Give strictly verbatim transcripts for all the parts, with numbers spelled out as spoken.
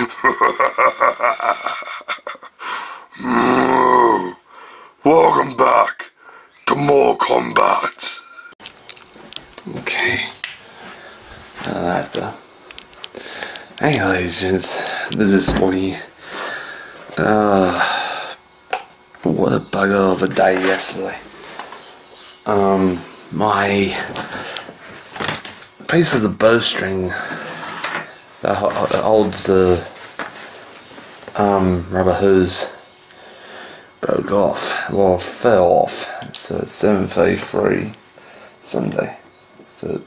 Welcome back to more combat. Okay. Uh, that's better. Hey ladies and gents, this is Scotty. Uh, what a bugger of a day yesterday. Um, my piece of the bowstring that holds the um, rubber hose broke off, well fell off, so it's seven thirty-three Sunday, so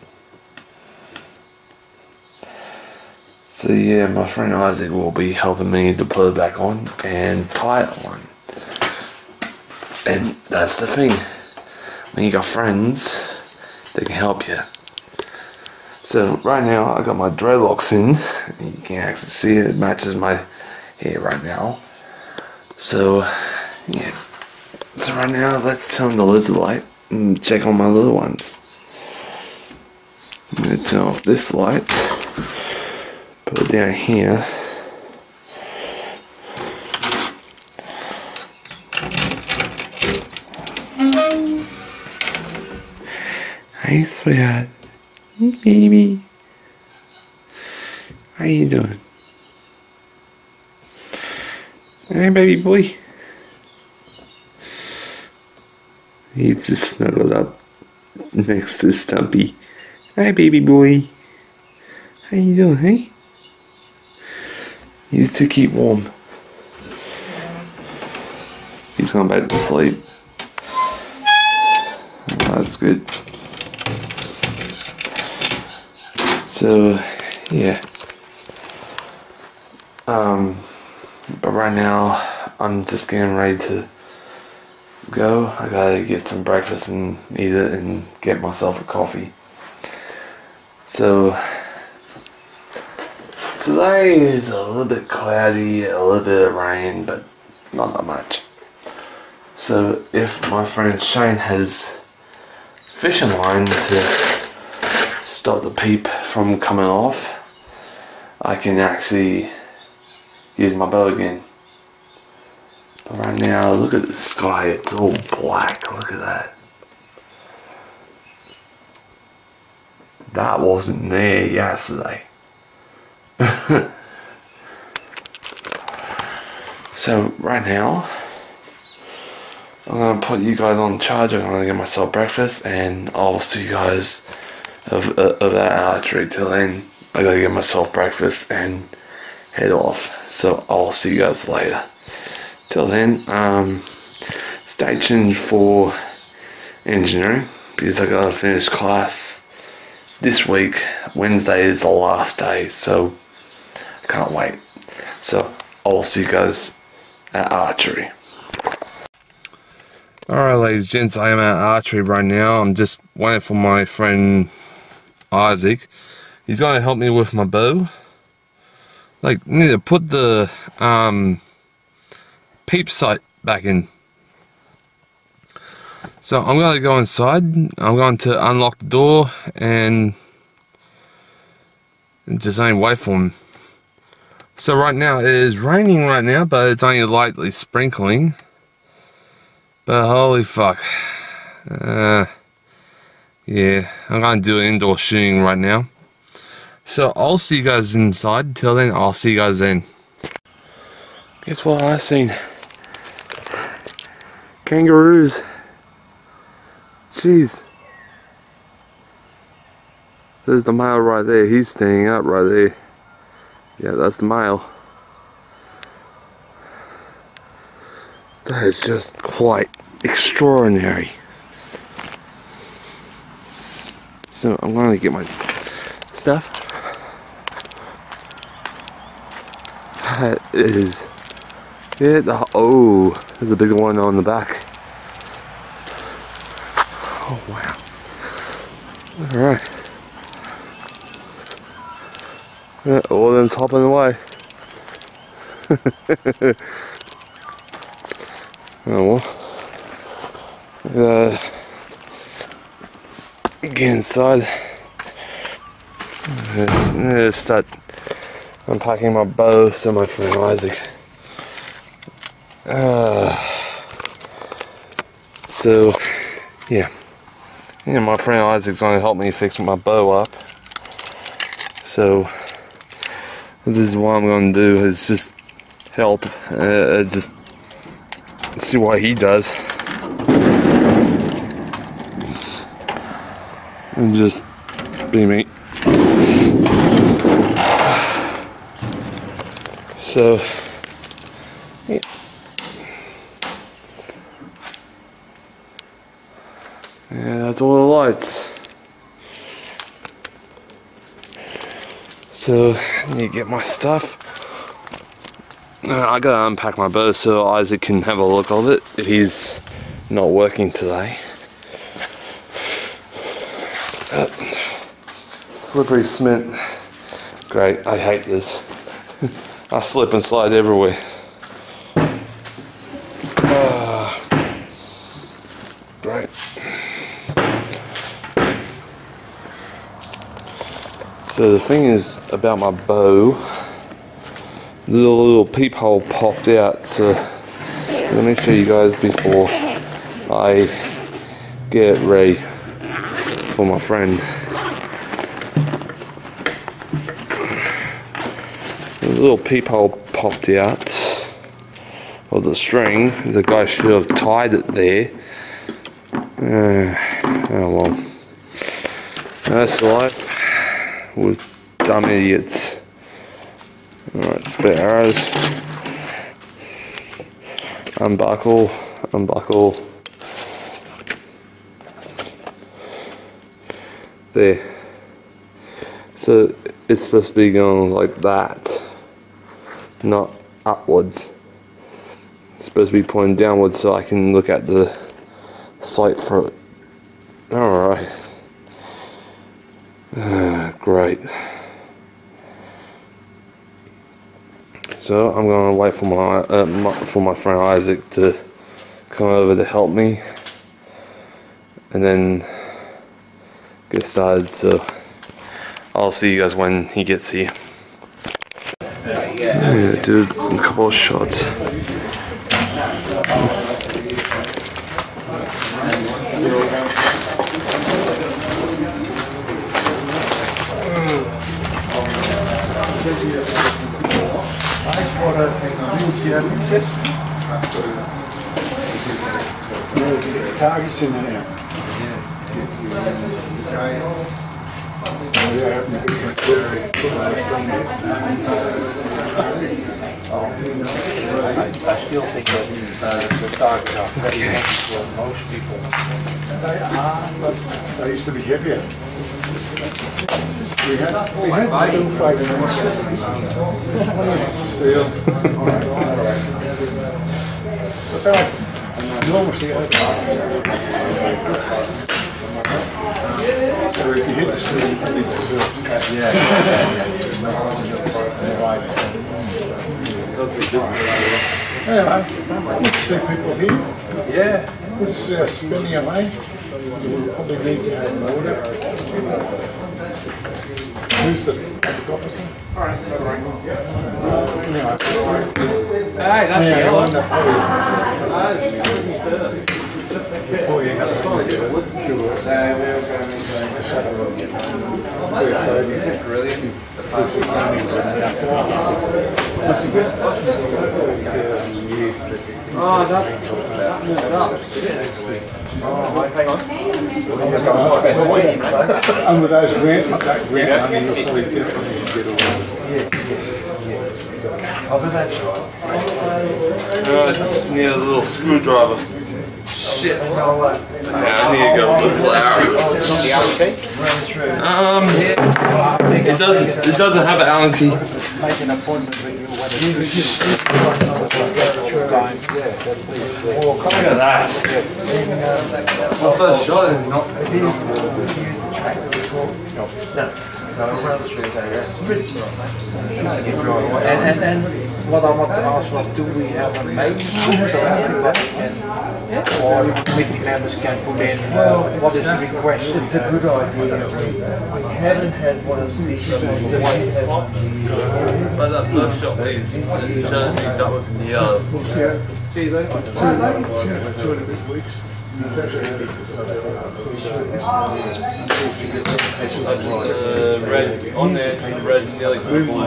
so yeah, my friend Isaac will be helping me to put it back on and tie it on. And that's the thing, when you got friends, they can help you. So right now I got my dreadlocks in, you can actually see it, it matches my hair right now. So yeah, so right now let's turn the lizard light and check on my little ones. I'm going to turn off this light, put it down here. Hey sweetheart, hey baby, how you doing? Hey baby boy. He's just snuggled up next to Stumpy. Hi baby boy. How you doing, hey? He's to keep warm. He's going back to sleep. Oh, that's good. So yeah. Um But right now, I'm just getting ready to go. I gotta get some breakfast and eat it and get myself a coffee. So, today is a little bit cloudy, a little bit of rain, but not that much. So, if my friend Shane has fishing line to stop the peep from coming off, I can actually use my bow again. But right now, look at the sky, it's all black, look at that. That wasn't there yesterday. So right now, I'm going to put you guys on charge, I'm going to get myself breakfast, and I'll see you guys of, of that archery. Till then, I got to get myself breakfast and head off. So I'll see you guys later. Till then, um, stay tuned for engineering, because I gotta finish class this week. Wednesday is the last day, so I can't wait. So I'll see you guys at archery. Alright ladies and gents, I am at archery right now. I'm just waiting for my friend Isaac. He's gonna help me with my bow. Like, need to put the um, peep sight back in. So I'm going to go inside. I'm going to unlock the door and just only wait for him. So right now it is raining right now, but it's only lightly sprinkling. But holy fuck. Uh, yeah, I'm going to do indoor shooting right now. So I'll see you guys inside. Till then, I'll see you guys then. Guess what I seen? Kangaroos. Jeez. There's the male right there. He's standing up right there. Yeah, that's the male. That is just quite extraordinary. So I'm going to get my stuff. That is it. The, oh, there's a big one on the back. Oh wow. Alright. Yeah, all of them's hopping away. Oh well. Uh, get inside. Let's, let's start unpacking my bow, so my friend Isaac. Uh, so, yeah. Yeah, my friend Isaac's gonna help me fix my bow up. So, this is what I'm gonna do, is just help, uh, just see what he does. And just be me. So, yeah. Yeah, that's all the lights. So, I need to get my stuff. Uh, I gotta unpack my bow so Isaac can have a look of it. He's not working today. Uh, slippery cement. Great, I hate this. I slip and slide everywhere. Uh, great. So the thing is about my bow, the little, little peephole popped out, so let me show you guys before I get ready for my friend. The little peephole popped out of the string. The guy should have tied it there. Uh, oh well. That's life with dumb idiots. Alright, spare arrows. Unbuckle, unbuckle. There. So it's supposed to be going like that, not upwards. It's supposed to be pointing downwards so I can look at the sight for it. Alright. Uh, great. So I'm gonna wait for my, uh, my for my friend Isaac to come over to help me, and then get started. So I'll see you guys when he gets here. Yeah, do a couple of shots. Targets in there. I, I still think that uh, the targets are very heavy for most people. They are, but they used to be heavier. We had, we had the steel fighting on steel. But they're like enormously heavy. So if you hit the steel, you probably deserve to catch. Yeah. Anyway, good to see people here. Yeah. It's uh, spinning away. We'll probably need to have water. Who's the public officer? Alright, alright. Anyway. Hey, that's the yellow. Oh, you have to do it. So we're going to shut it up. It's brilliant. The first planning was enough. What's it good? Oh, that moved up. Oh, hang on. And with those rent, that rent money, you'll probably definitely get away with it. Yeah, I'll be that short. Alright, just need a little screwdriver. Shit. Yeah, I need to go with the flower. Um, it doesn't. It doesn't have an Allen key. Make an appointment with you when Look at that. My first shot is not. And and then what I want to ask was, do we have a main so everybody can or committee members can put in uh, what is the request. It's a good idea. We haven't had one of these issues. But that first shot is, it shows me that was in the yard. See you later. Two and a bit weeks. Uh, red on there, and the red's nearly to the blue.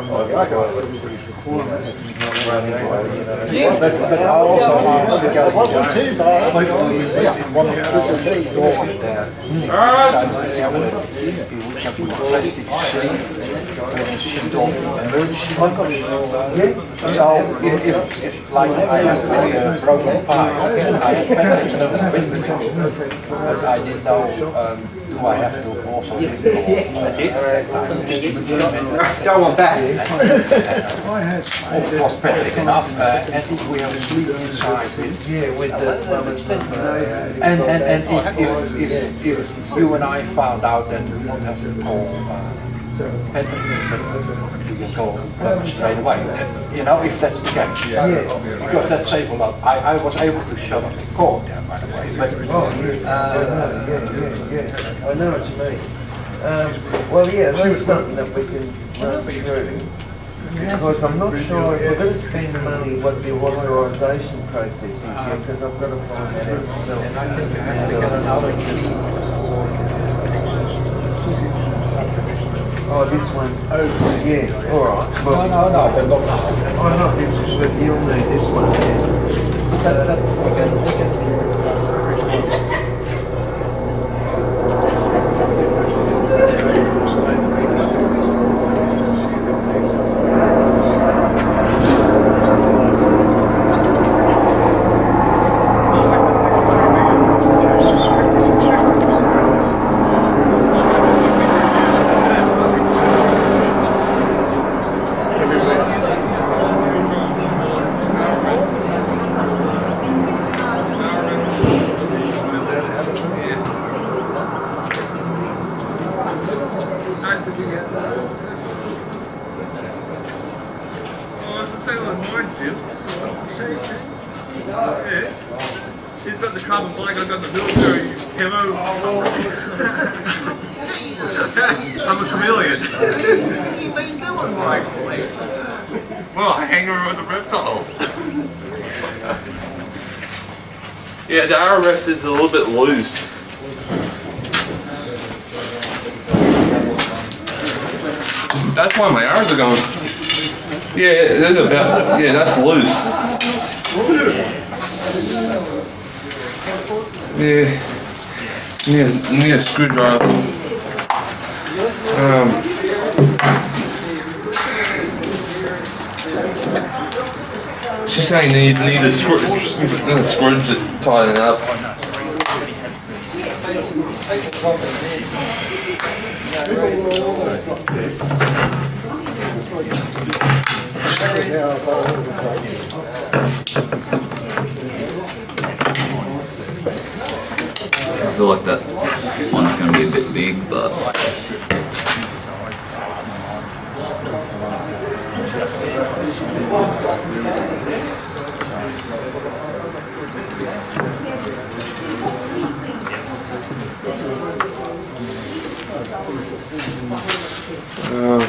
But, but I also asked the guy, in one of the stores there, he would have put a plastic sleeve with a sheet of emergency. So if, if, if like I have a broken pipe, I have panicked in the window, but I didn't know, um, do I have to also use it? That's it. Don't want that. It was practic enough, uh, and if we have a sleeve inside with, Yeah, with the and, and, and if, if, if, if you and I found out that we don't have to call uh, Petters, but we can call them straight away, you know, if that's the case. Yeah. Because that saves a lot. I, I was able to shut off the cord there, by the way, but Oh, yeah, uh, yeah, yeah, yeah. I know what you mean. Um, well, yeah, that's something that we can run through. Because I'm not sure if we're going to spend the money what the authorisation process is yet, because I've got to find that out myself. and I think you have to get another key for Oh, this one. Oh, yeah, alright. no, no, no, but not now. Oh, not this one, but you'll need this one, yeah. That, that, we can, we can. He's got the carbon black, I've got the military camo. I'm a chameleon. What have you been doing, Michael? Well, I hang around with the reptiles. Yeah, the R S is a little bit loose. That's why my arms are going. Yeah, they're about, yeah, that's loose. Yeah, need, need a screwdriver. Um, she's saying need need a screw, a screw just tighten it up. I feel like that one's going to be a bit big, but Um,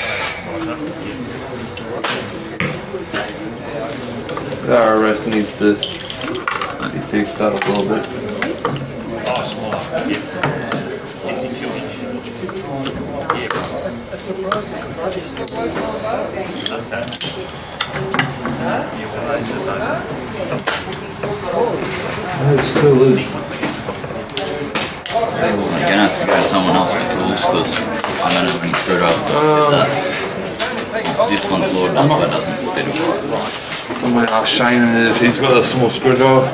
the R S needs to be fixed up a little bit. It's too loose. I'm going to have to go to someone else for tools because I don't have any screwdrivers to fit that. This one's sorted up, but it doesn't fit it right. I might ask Shane if he's got a small screwdriver.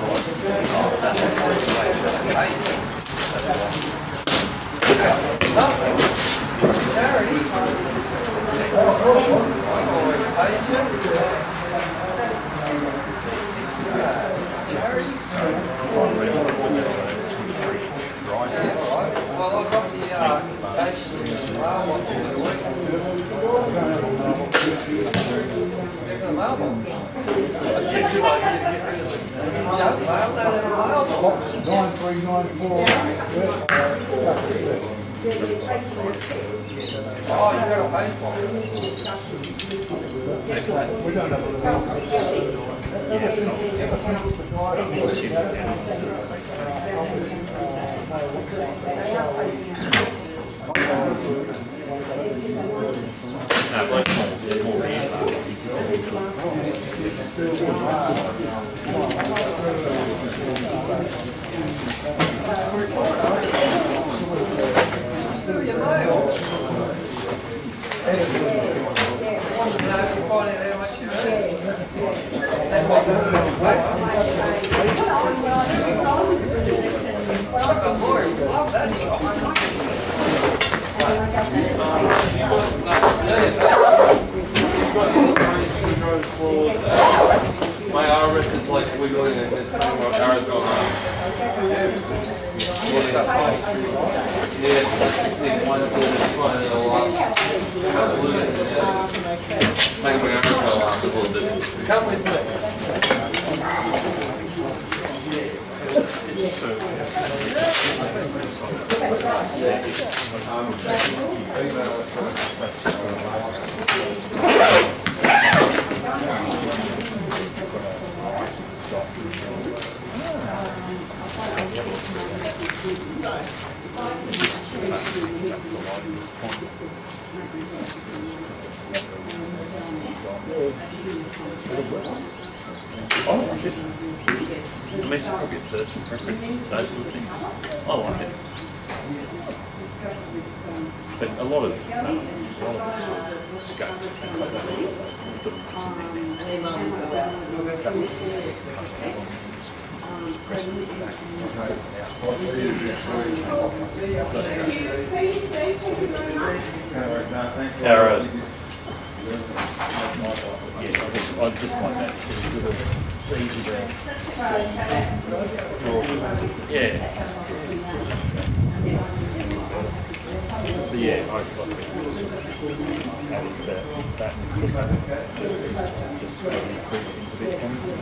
Yeah. box, nine three nine four. Oh, you got a pay for it. We don't have My arm wrist is like wiggling and it's like my arm's going on. Yeah, like my arm's going on a little bit. I like it. I mean, it's probably a personal preference, those sort of things. I like it. But a lot of, um, a lot of scopes and things like that, sort of mix in there. Arrows. Yeah, I think I just like that. It's easy to draw. Yeah. So yeah, I got it. Added that, that just really increase things a bit for me.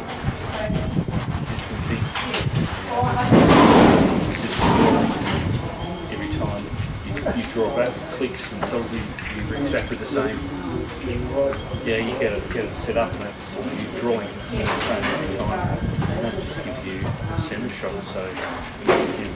Every time you, you draw back, it clicks and tells you you're exactly the same. Yeah, you get it, get it set up and that's you're drawing at the same every time. And that just gives you a center shot, so you,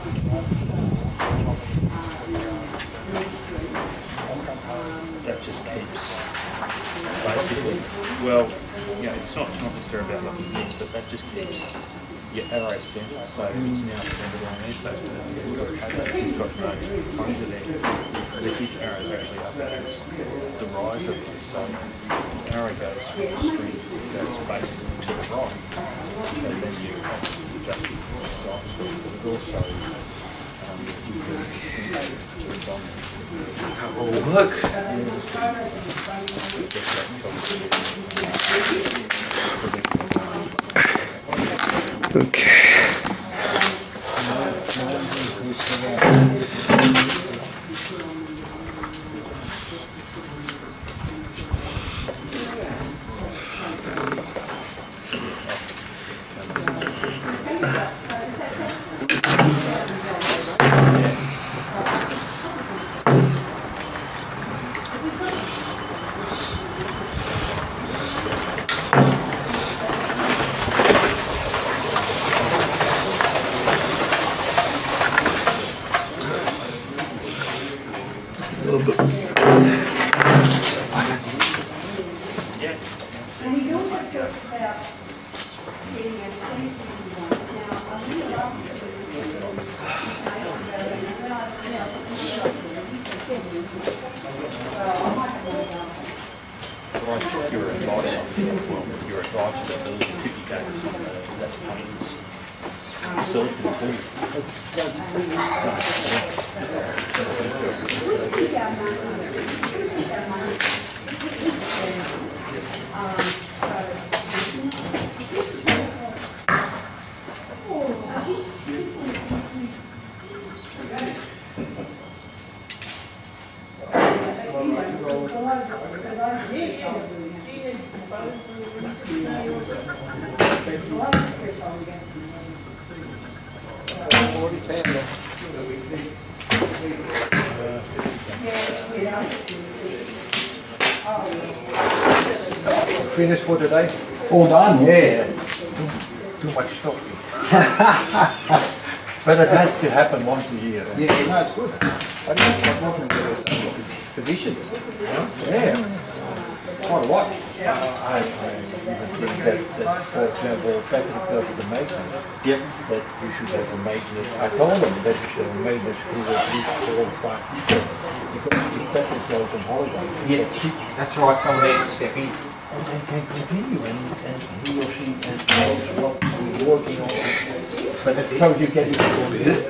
that just keeps basically, well, you know, it's not, not necessarily about looking big, but that just keeps your arrow centre, so it's now centred on there, so he's got no pointer there. Because his arrow's actually up against the riser, so the arrow goes from the string, goes basically to the right, so then you actually adjust it to the size, but also um, you can That will work. Okay. your advice on well, your advice on the ability to tip your games on the, that pains silicon forty pounder. Finished for today? All done, yeah. Too, too much talking. But it has to happen once a year. Eh? Yeah, no, it's good. I didn't think it wasn't there were some positions. Yeah. Quite a lot. Uh, I, I think that, that, for example, Patrick does the maintenance. Yep. That you should have a maintenance. I told him that you should have a maintenance crew of at least four or five people. Because if Patrick goes on holiday, Yeah, that's right, someone needs to step in. and they can continue and, and he or she and knows what we're working on. But that's how you get it all good.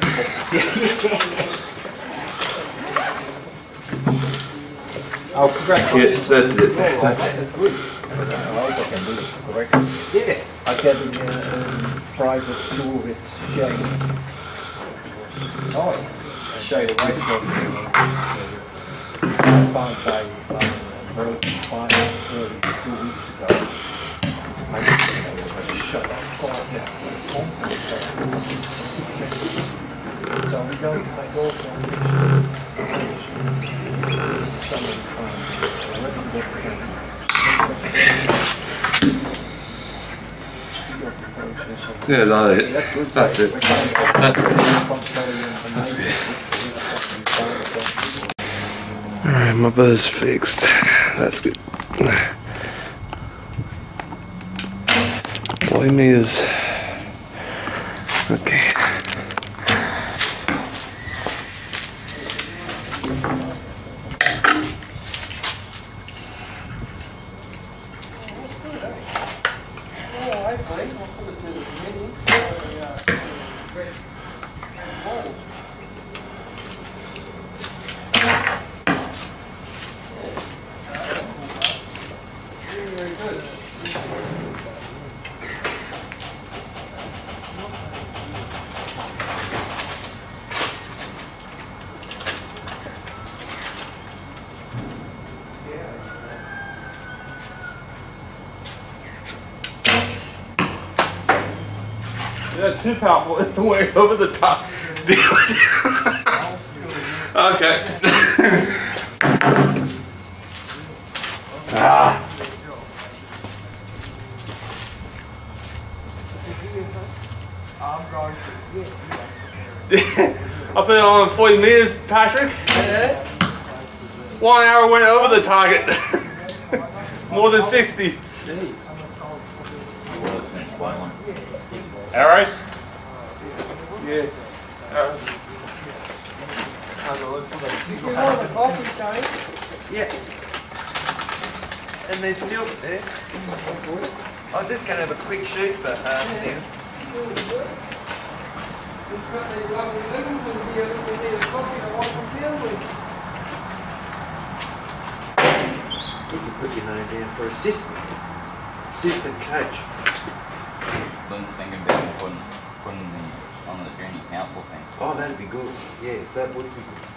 Oh, congratulations. Yes, that's it. That's, that's good. But I hope I can do it correctly. Yeah. I get in a um, private tour with Shane. Oh, yeah. Show you the way to go. I found by, by a broken fire early two weeks ago. I just shut that fire down. So we go to my daughter and somebody found a little bit of Yeah, that's it. That's good. That's it. That's good. That's good. Alright, my bow's fixed. That's good. forty meters. Okay. Yeah, too powerful. It's way over the top. Okay. Ah. I put it on forty meters, Patrick. Yeah. One hour went over the target. More than sixty. Arrows? Yeah. Arrows. You want a coffee, Johnny? Yeah. And there's milk there. I was just going to have a quick shoot, but uh, yeah. You can put your name down for assistant. Assistant coach. Lynn's thinking about putting, putting the, on the junior council thing. Oh, that'd be good. Yes, that would be good.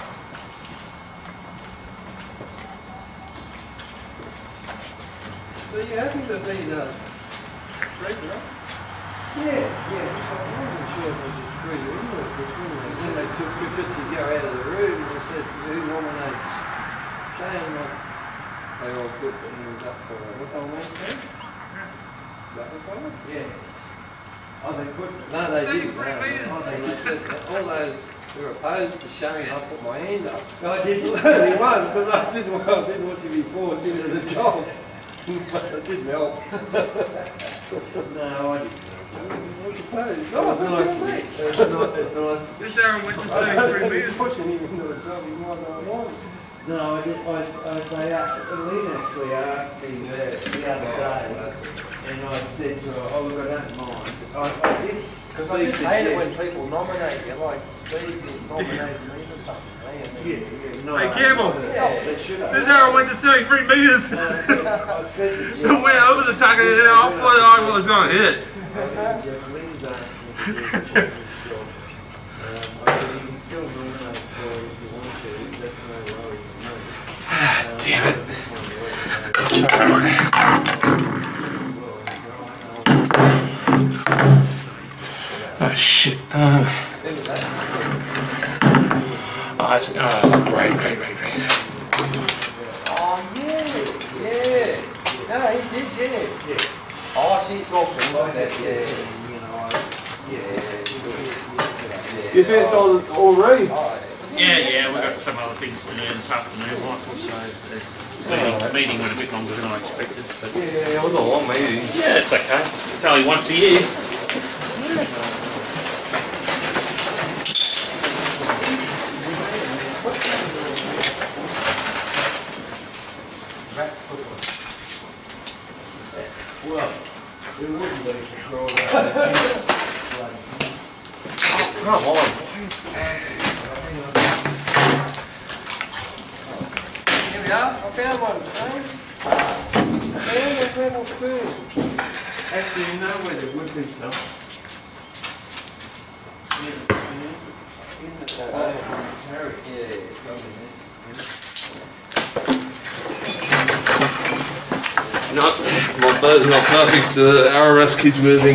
So you happen to be the treasurer? Yeah, yeah. I wasn't sure if it was three or not, because when they, when they took pictures to go out of the room, they said, who nominates Shane? Like, they all put their hands up for it. What they want to that was fine? Yeah. Oh, they put. No, they didn't. No, no. They said that all those who were opposed to Shane, I put my hand up. No, I didn't. Only one, because I didn't, well, I didn't want to be forced into the job. But it didn't help. No, I didn't. I suppose. No, it's nice. It's not that nice. This Aaron went to say three meters. Pushing him into the job he might not want. No, I did. I, I, they, uh, Lynn actually asked me uh, the other day, and I said to her, "Oh, look, I don't mind." I, I did. Because I just hate it when people nominate you, like Steve did nominate me or something. Yeah, yeah. No, Hey, Campbell. Yeah, they should have. This arrow went to seventy-three meters. I said to It Jeff, went over the target and then I thought I was going to hit it. Jeff Lynn's asked me to do the chairman's job. Um, I said, you can still nominate for it if you want to. That's no worry for me. Um, Damn it. Oh shit. Uh, I see. Oh, great, great, great, great. Oh, yeah, yeah. No, he did, yeah. Yeah. Oh, I see you talking like that, yeah. You know, yeah. You finished all, all read? Yeah, yeah, we've got some other things to do this afternoon, Michael, so the meeting, the meeting went a bit longer than I expected. But Yeah, it was a long meeting. yeah, it's okay. It's only once a year. Well, it wouldn't be for all that. Come on. Here we are, I found one, James. I found a rebel spoon. Actually, you know where there would be some. In the carrot. Yeah, probably there. No, my bird's not perfect. The R M S keeps moving.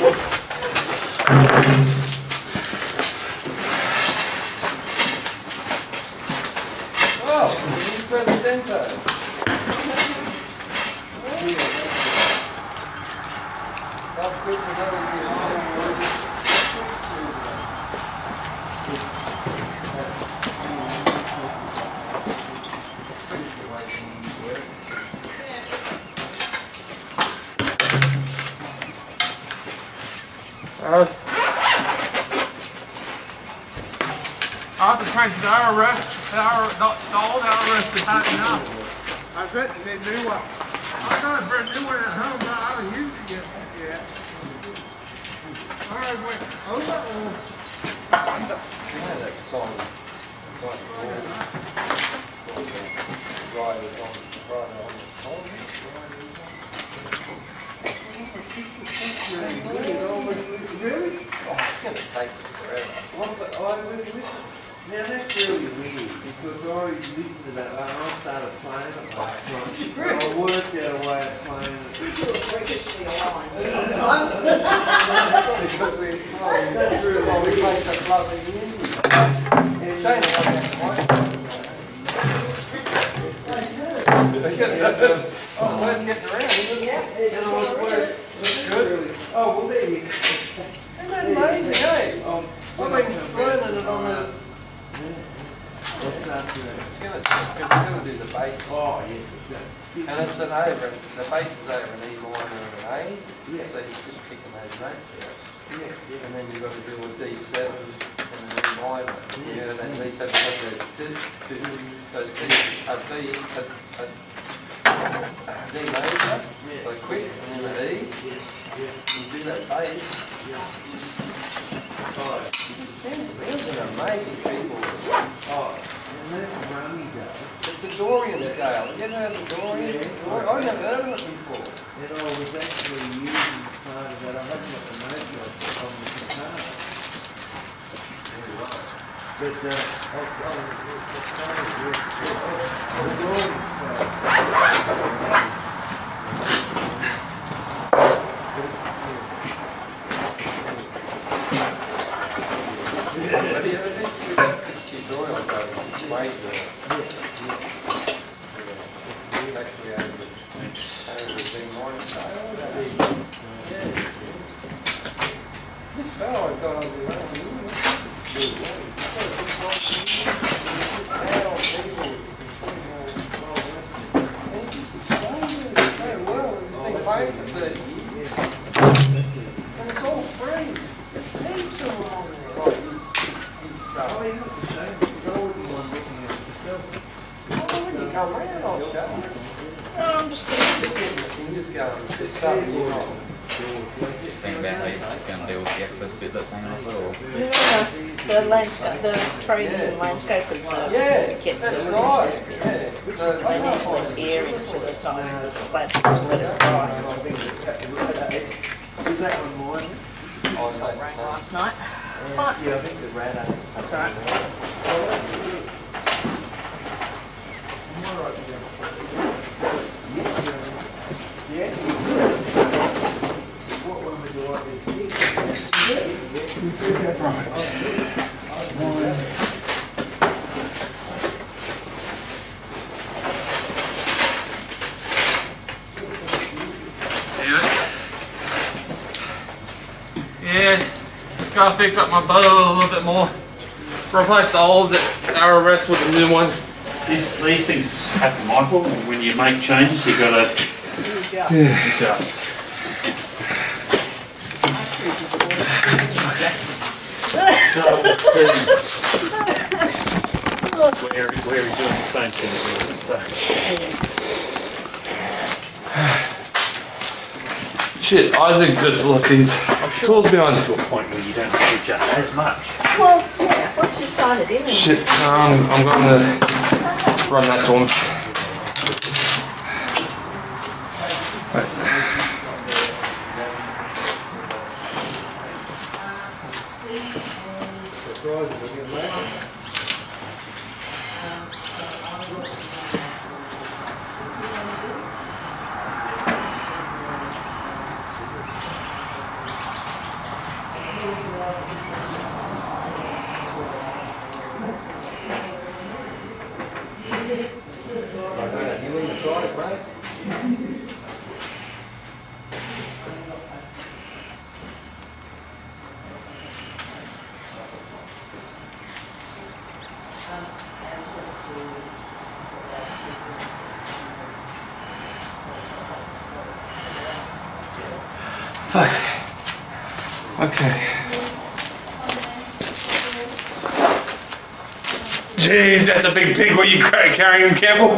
Oh, it's Presidente. That's good to know you. I have to change the R R S, the R, not the old R R S is hot enough. How's that? The new one? I got a brand new one at home, but I haven't used it yet. Yeah. All right, wait, oh, that one. You know that song, like, Riders on, Rider on the Storm? Really? Oh, it's going to take forever. Well, but I was listening. Now that's really weird because I already listened to that and I started playing it last night. I worked out a way of playing it. Because we, well, that's really why we play such lovely music. And Shane, I like that Oh, the bird's getting around, isn't it? And I was worried. Good. Oh, well, there you go. Isn't that amazing, eh? Um, I've been learning it on the... What's after that? It's going to, because we're going to do the bass. Oh, yeah. And it's an over, the bass is over an E minor and an A. Yeah. So you're just picking those notes out. Yeah, yeah. And then you've got to do a D seven and an E minor. Yeah. And then D seven has a two, two, so it's D, a D, a, a, a D major, so quick, and then an E. Yeah, yeah. You do that bass. Oh, It sounds, these are amazing people. oh, and that rummy does. It's the Dorian scale. Have you ever heard of the Dorian? Yeah. I've never heard of it before. And I was actually using part of that. I haven't got the note notes on the guitar. But, uh, I was, I was, it's kind of weird. The Dorian scale. But yeah, this, this, this tutorial goes way good. Yeah, actually over the, over the D minor scale. Yeah. This fellow I've got over there, he just explains it so well. He's been playing for thirty years. And it's all free. Heaps of them on there. Like his, his stuff. Oh, you have to show me, because I wouldn't mind looking at it myself. Oh, when you come round, I'll show you. No, I'm just thinking. Just getting the fingers going. Just something you know. Think about how you're going to deal with the excess bit that's hanging off it, or The landscape, the trees and landscapers uh, Yeah, get to that's finish right. this bit. Yeah. So They need to let air into the sides of the slabs to let it dry. Is that one mine? Oh, no, Rain it's not. last night. But Yeah, I think the rat ate it. that's all right. Yeah. What one would you like is Gotta fix up my bow a little bit more. Replace the old arrow rest with the new one. These, these things happen, Michael, and when you make changes, you gotta Yeah. adjust. Where, where he's doing the same thing. So. Shit, Isaac just left these Sure. tools behind. To a point where you don't have to adjust as much. Well, yeah, what's your side of image? Shit, um, I'm gonna run that to him. Fuck. Okay. Jeez, that's a big pig. What you car carrying, Campbell?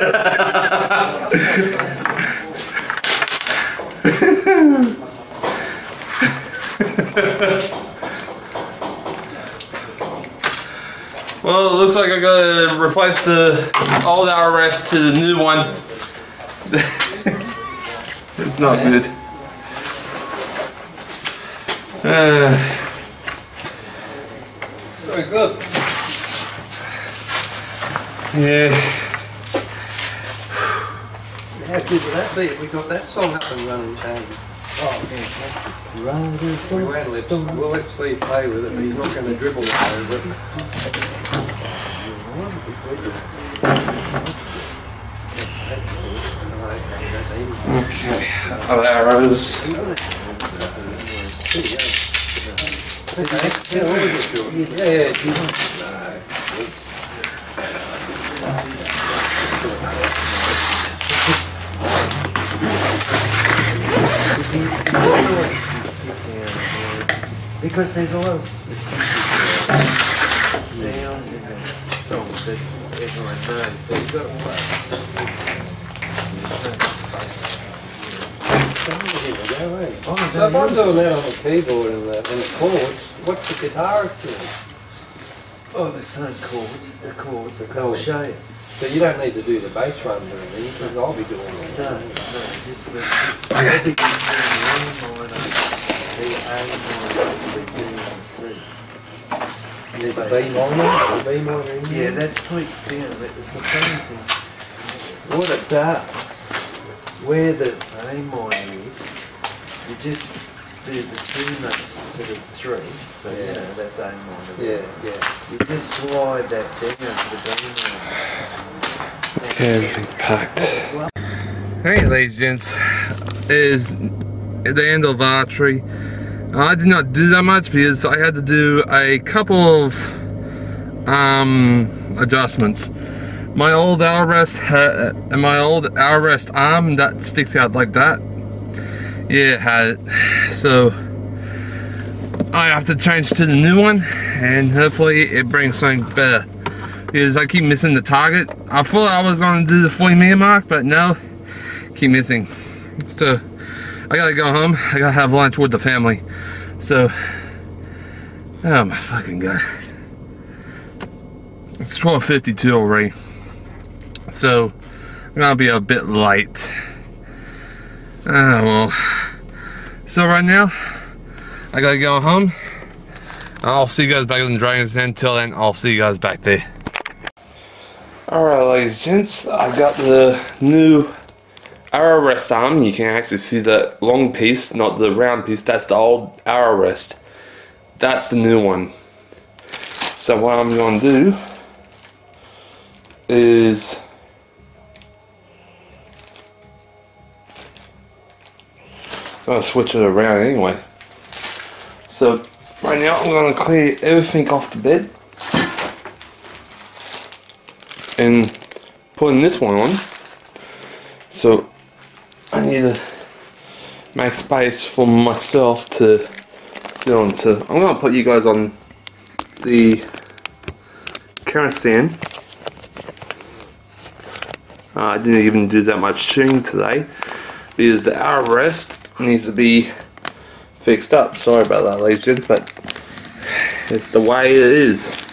Well, it looks like I gotta replace the old arrow rest to the new one. It's not good. Uh, Very good. yeah. How good would that be if we got that song up and running, Shane? Oh, yeah. We won't let, we'll let Steve play with it, but he's not going to dribble that over it. Okay. Other arrows. Yeah, yeah. Because there's a lot of specific sounds in the songs that everyone knows, so you've got to play. So if I'm doing that on the keyboard and the, and the chords, what's the guitarist doing? Oh, the same chords, the chords, the No. I'll show you. So you don't need to do the bass run or anything, because I'll be doing it. No, no, just the, they'll be doing the A minor, the A minor, the B and the C. There's a B minor, a B minor in Yeah, there? that sweeps down, but it's a funny thing. What it does, where the A minor is, you just do the two notes instead of three, so you Yeah. know that's A minor. Yeah, yeah. You just slide that down to the B minor. Okay, everything's packed. Hey, ladies and gents, it is the end of archery. I did not do that much because I had to do a couple of um, adjustments. My old arrow rest had, and my old arrow rest arm that sticks out like that. Yeah, it had it. So I have to change to the new one, and hopefully it brings something better. Because I keep missing the target. I thought I was going to do the forty minute mark, but no, keep missing. So I gotta go home. I gotta have lunch with the family. So, oh my fucking god, it's twelve fifty-two already. So I'm gonna be a bit late. Ah well. So right now, I gotta go home. I'll see you guys back in the Dragons Den. Until then, I'll see you guys back there. Alright, ladies and gents, I got the new arrow rest arm. You can actually see the long piece, not the round piece. That's the old arrow rest. That's the new one. So what I'm going to do is I'm going to switch it around anyway. So Right now I'm going to clear everything off the bed and putting this one on. So I need to make space for myself to sit on. So I'm going to put you guys on the camera stand. Uh, I didn't even do that much shooting today because the armrest needs to be fixed up. Sorry about that, ladies and gents, but it's the way it is.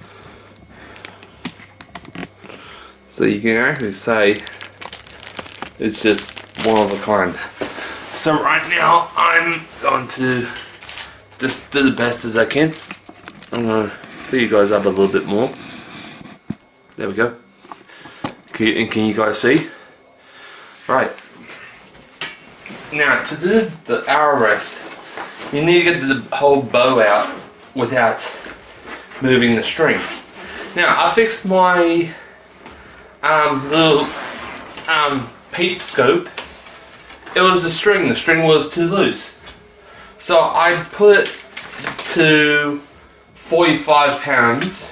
So you can actually say it's just one of a kind. So right now I'm going to just do the best as I can. I'm going to fill you guys up a little bit more. There we go. Can, and can you guys see? Right. Now to do the armrest, you need to get the whole bow out without moving the string. Now I fixed my um, little um, peep scope. It was the string. The string was too loose, so I put it to forty-five pounds,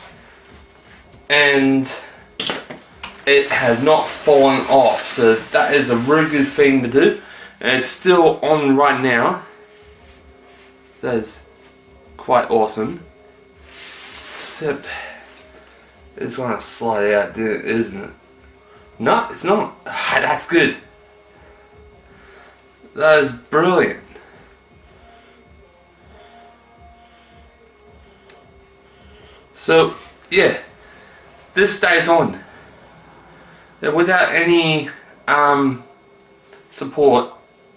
and it has not fallen off. So that is a really good thing to do, and it's still on right now. That is quite awesome. Except it's gonna slide out, isn't it? No, it's not. That's good. That is brilliant. So, yeah, this stays on. Without any um, support.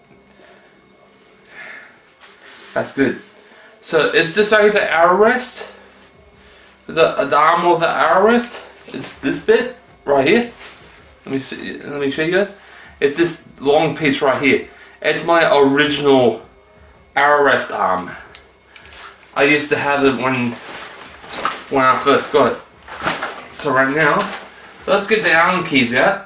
That's good. So it's just like the armrest. The, the arm of the armrest. It's this bit right here. Let me see. Let me show you guys. It's this long piece right here. It's my original armrest arm. I used to have it when when I first got it. So right now, let's get the Allen keys out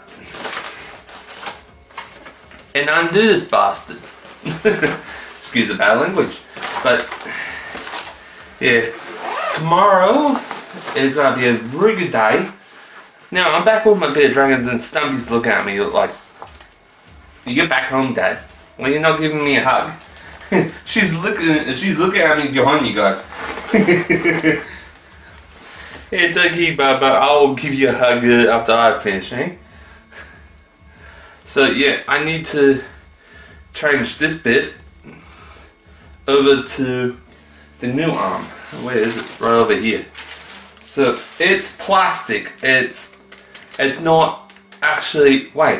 and undo this bastard. Excuse the bad language, but yeah, tomorrow is gonna be a really good day. Now I'm back with my bit of dragons and Stumpy's looking at me like, "You get back home, Dad. Well, you're not giving me a hug." she's looking. She's looking at me behind you guys. It's okay, Baba. I'll give you a hug after I finish, eh? So yeah, I need to change this bit over to the new arm. Where is it? Right over here. So it's plastic. It's it's not actually. Wait.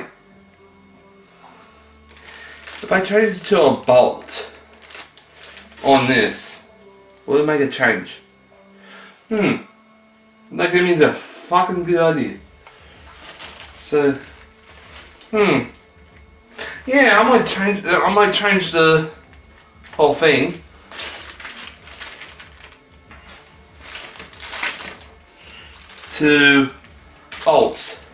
If I change it to a bolt on this, will it make a change? Hmm. That means a fucking good idea. So, hmm. Yeah, I might change. I might change the whole thing. To bolts,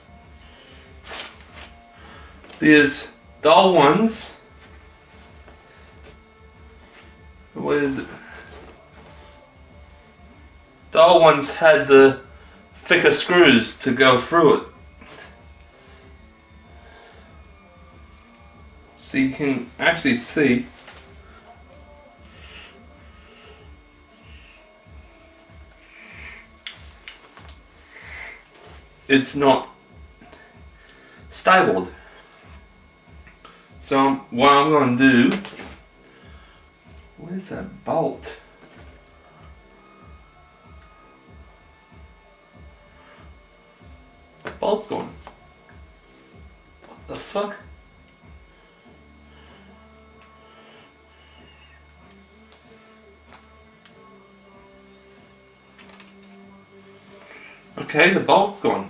because the old ones. What is it? The old ones had the thicker screws to go through it. So you can actually see it's not stabled. So what I'm going to do, where's that bolt? The bolt's gone. What the fuck? Okay, the bolt's gone.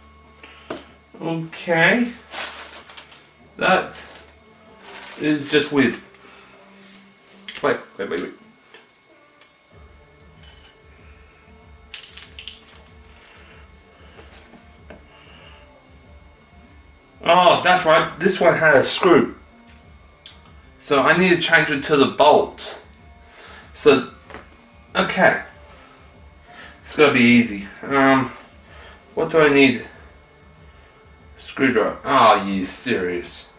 Okay. That is just weird. Wait, wait, wait, wait. Oh, that's right. This one had a screw. So I need to change it to the bolt. So, okay. It's gotta be easy. Um, what do I need? Screwdriver. Oh, you serious?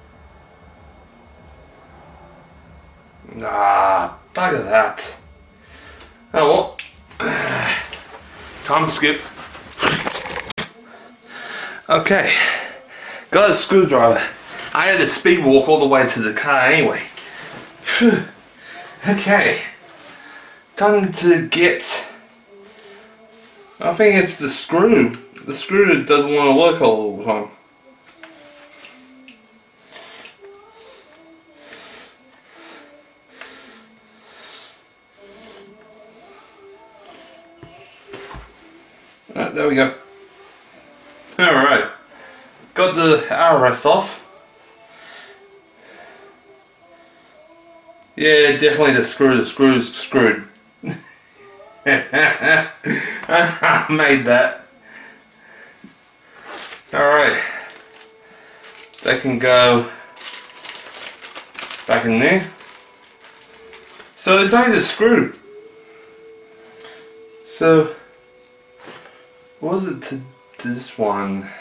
Nah, bugger that. Oh well. Time skip. Okay. Got a screwdriver. I had to speed walk all the way to the car anyway. Phew. Okay. Time to get... I think it's the screw. The screw that doesn't want to work all the time. Alright, there we go. Alright. Got the armrest off. Yeah, definitely the screw. The screw's screwed. I made that. Alright. They can go back in there. So it's only the screw. So what was it to, to this one?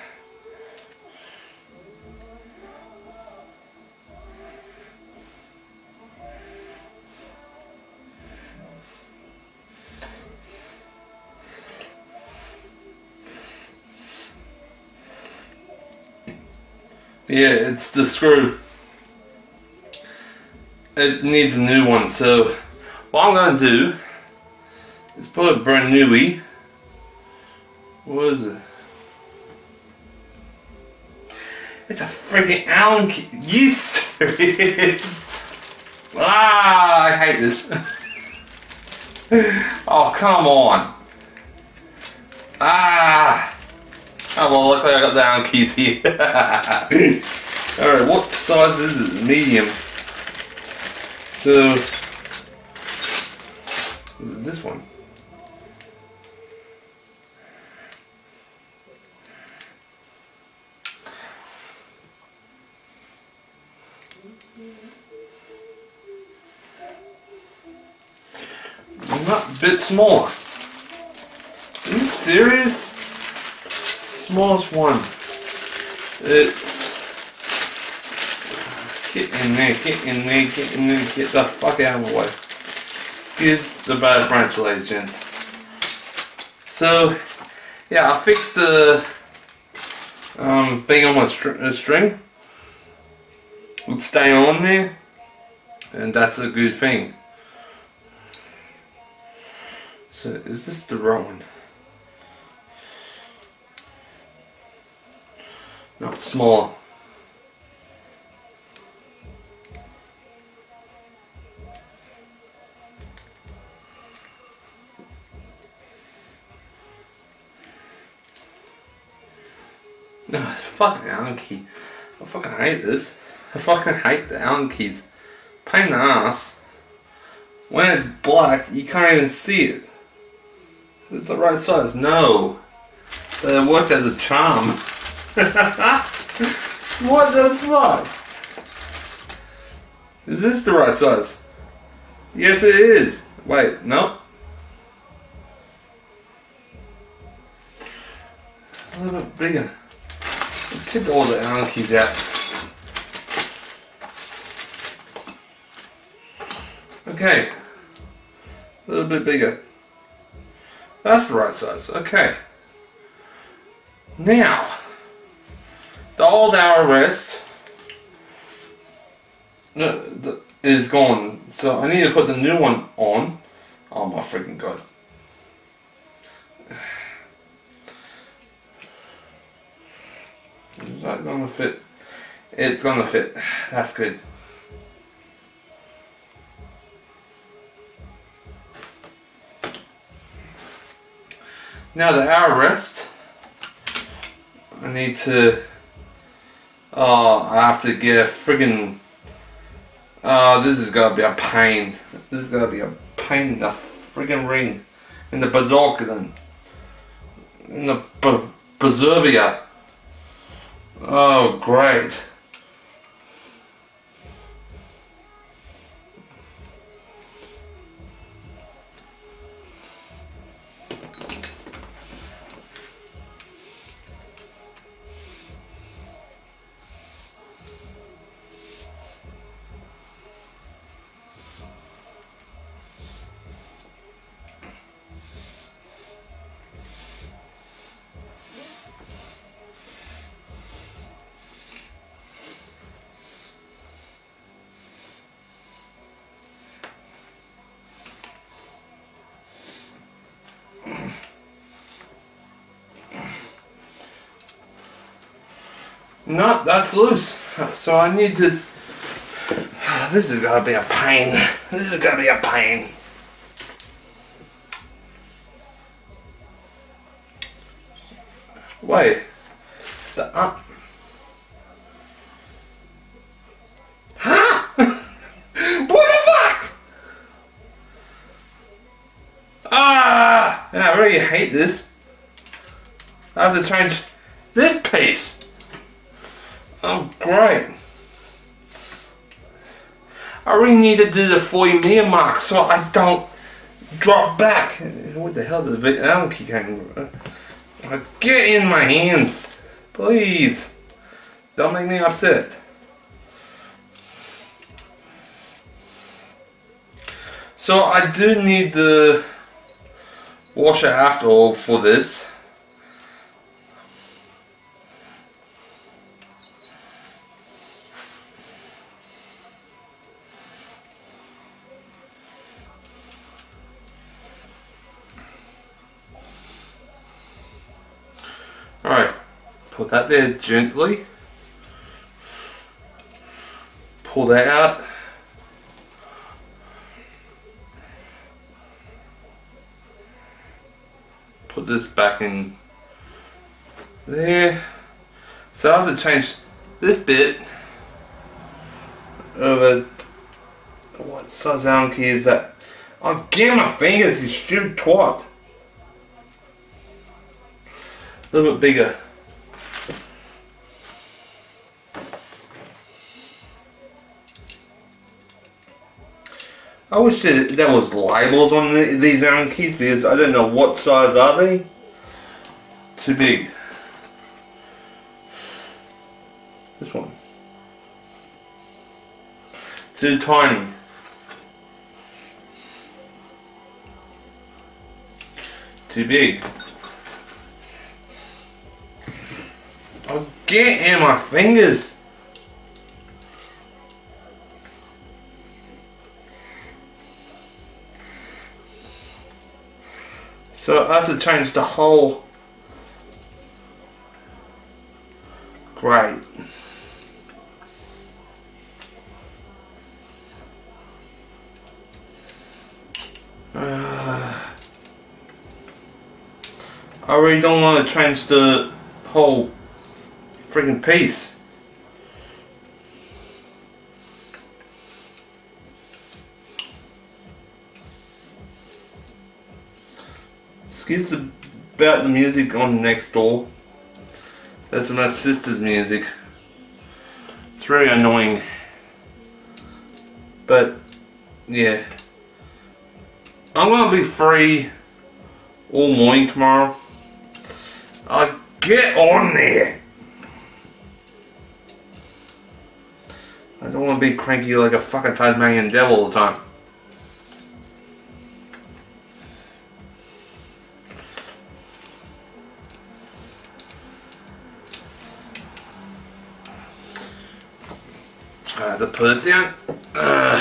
Yeah, it's the screw. It needs a new one, so what I'm gonna do is put a brand newie. What is it? It's a freaking Allen key. You serious? Ah, I hate this. Oh, come on. Ah. Oh well, luckily I got the Allen keys here. Alright, what size is it? Medium. So, is it this one? Not a bit smaller. Are you serious? Smallest one. It's get in there, get in there, get in there, get the fuck out of the way. Excuse the bad French, ladies and gents. So yeah, I fixed the um, thing on my str uh, string. It'll stay on there, and that's a good thing. So is this the right one? No, smaller. No, fucking Allen key. I fucking hate this. I fucking hate the Allen keys. Pain in the ass. When it's black, you can't even see it. So it's the right size. No. But it worked as a charm. What the fuck? Is this the right size? Yes, it is. Wait, no. A little bit bigger. Let's take all the Allen keys out. Okay. A little bit bigger. That's the right size. Okay. Now, the old armrest is gone, so I need to put the new one on. Oh my freaking god. Is that gonna fit? It's gonna fit. That's good. Now the armrest, I need to, oh, I have to get a friggin', oh, this is gonna be a pain. This is gonna be a pain in the friggin' ring. In the bazooka then. In the Berservia. Oh, great. No, that's loose. So I need to... This is gonna be a pain. This is gonna be a pain. Wait. Stop. Up. Huh? What the fuck? Ah! I really hate this. I have to change this piece. Oh, great. I really need to do the forty meter mark so I don't drop back. What the hell does the Allen key hanging? Get in my hands, please. Don't make me upset. So I do need the washer after all for this. Alright, put that there gently. Pull that out. Put this back in there. So I have to change this bit of a, what size Allen key is that? Oh, get my fingers, you stupid twat. A little bit bigger. I wish that there was labels on the, these Allen keys because I don't know what size are they. Too big. This one. Too tiny. Too big. Oh, get in my fingers. So I have to change the whole. Great. Uh, I really don't want to change the whole friggin' piece. Excuse the, about the music on next door. That's my sister's music. It's very annoying. But yeah. I'm gonna be free all morning tomorrow. I'll get on there. I don't want to be cranky like a fucking Tasmanian devil all the time. I have to put it down. Uh.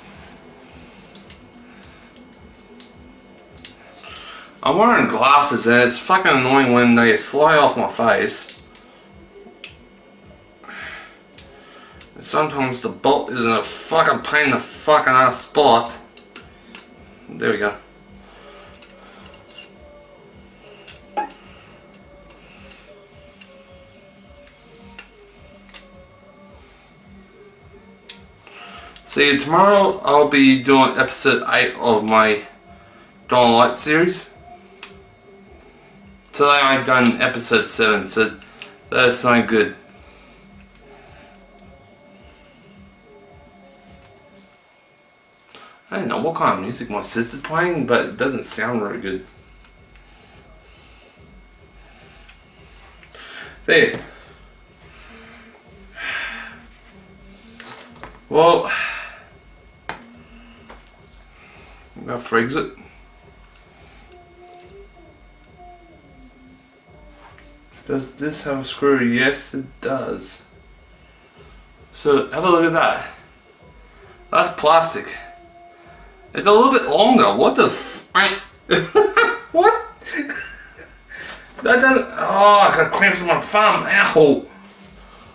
I'm wearing glasses and it's fucking annoying when they slide off my face. And sometimes the bolt is in a fucking pain in the fucking ass spot. There we go. See, tomorrow I'll be doing episode eight of my Dawn Light series. Today I've done episode seven, so that's not good. I don't know what kind of music my sister's playing, but it doesn't sound very good. There. Well, that frigs it. Does this have a screw? Yes, it does. So, have a look at that. That's plastic. It's a little bit longer. What the f... What? That doesn't... Oh, I got cramps in my thumb. Ow.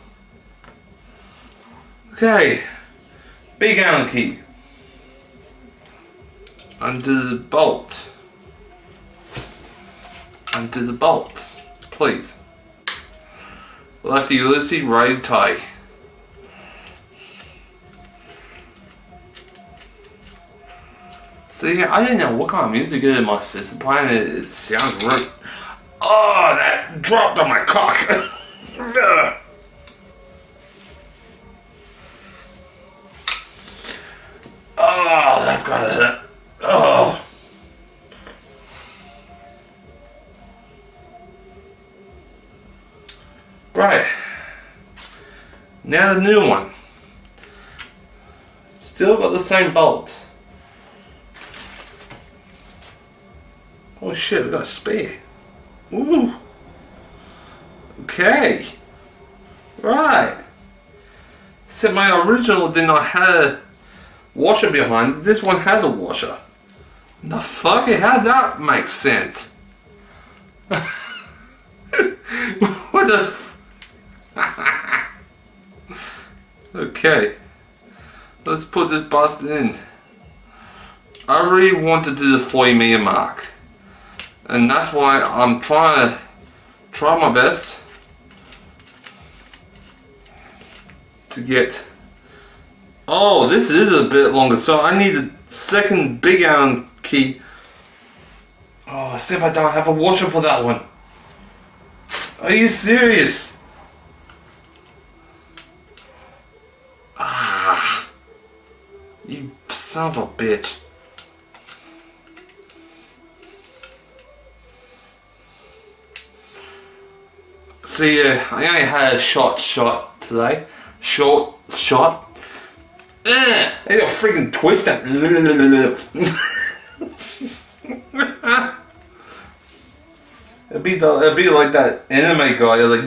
Okay, big Allen key. Undo the bolt. Undo the bolt, please. Lefty loosey, righty tight. See, I didn't know what kind of music it is my sister playing. It, it sounds real. Oh, that dropped on my cock. Oh, that's gotta hurt. Oh. Right. Now the new one. Still got the same bolt. Oh shit, I got a spare. Ooh. Okay. Right. Except my original did not have a washer behind. This one has a washer. The fuck? How that makes sense? What the f Okay. Let's put this bastard in. I really want to do the forty meter mark. And that's why I'm trying to try my best to get. Oh, this is a bit longer, so I need a second big Allen key. Oh, except I don't have a washer for that one. Are you serious? Ah, you son of a bitch. See, uh, I only had a short shot today. Short shot. Uh, I got a freaking twist that. It'd be the, it'd be like that anime guy, like.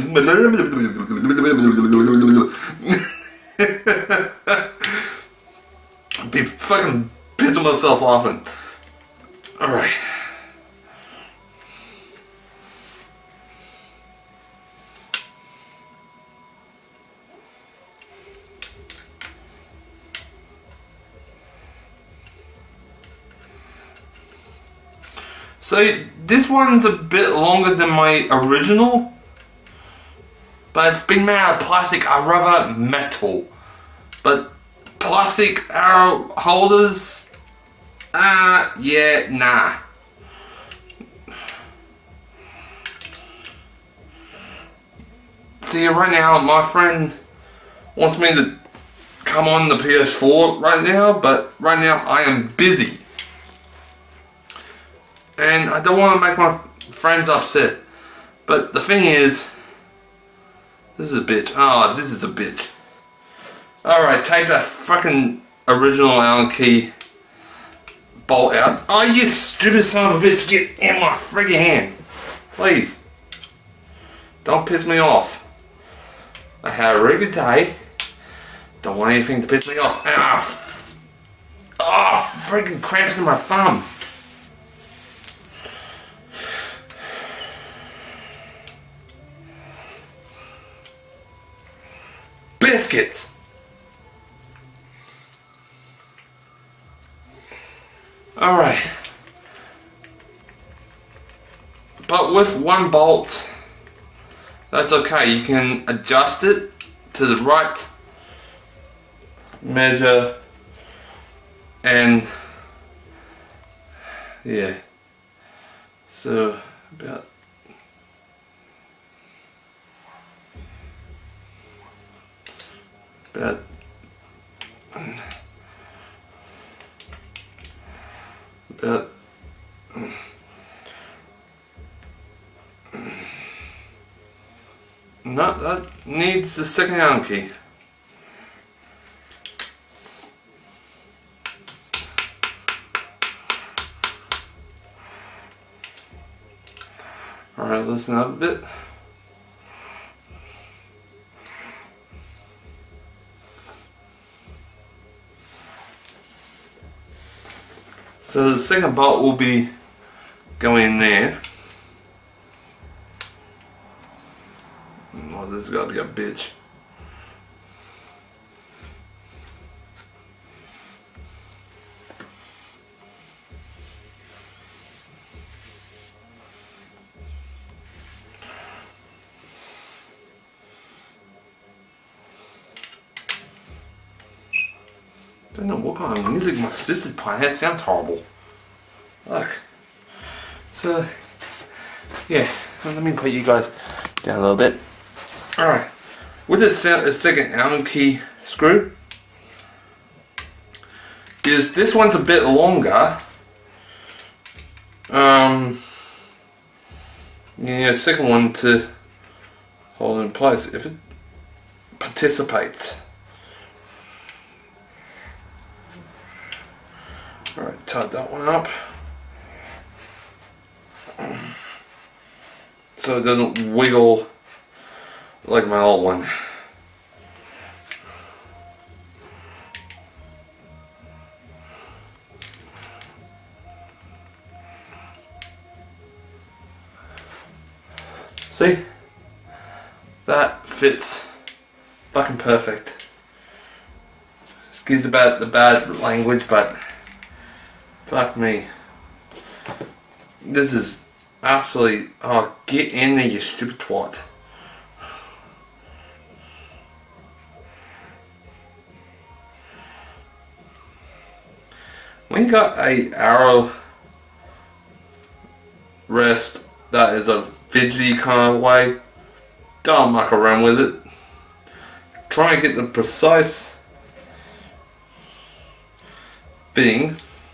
I'd be fucking pissing myself off and. All right. So this one's a bit longer than my original, but it's been made out of plastic. I rather metal, but plastic arrow holders, ah, uh, yeah, nah. See, right now my friend wants me to come on the P S four right now, but right now I am busy. And I don't want to make my friends upset. But the thing is, this is a bitch. Oh, this is a bitch. Alright, take that fucking original Allen key bolt out. Oh, you stupid son of a bitch, get in my friggin' hand. Please. Don't piss me off. I had a really good day. Don't want anything to piss me off. Ah, oh, friggin' cramps in my thumb. Biscuits. Alright. But with one bolt, that's okay. You can adjust it to the right measure and yeah. So about About about no, that needs the second Allen key. Alright, listen up a bit. So the second bolt will be going in there. Oh, this has got to be a bitch. Don't know what kind of music my sister's playing. That sounds horrible. Look. So, yeah. Let me put you guys down a little bit. Alright. With the second Allen key screw, is this one's a bit longer. Um, you need a second one to hold in place if it participates. Alright, tighten that one up so it doesn't wiggle like my old one. See? That fits fucking perfect. Excuse about the bad language, but fuck me. This is absolutely... Oh, get in there, you stupid twat. When you got a arrow rest that is a fidgety kind of way, don't muck around with it. Try and get the precise thing.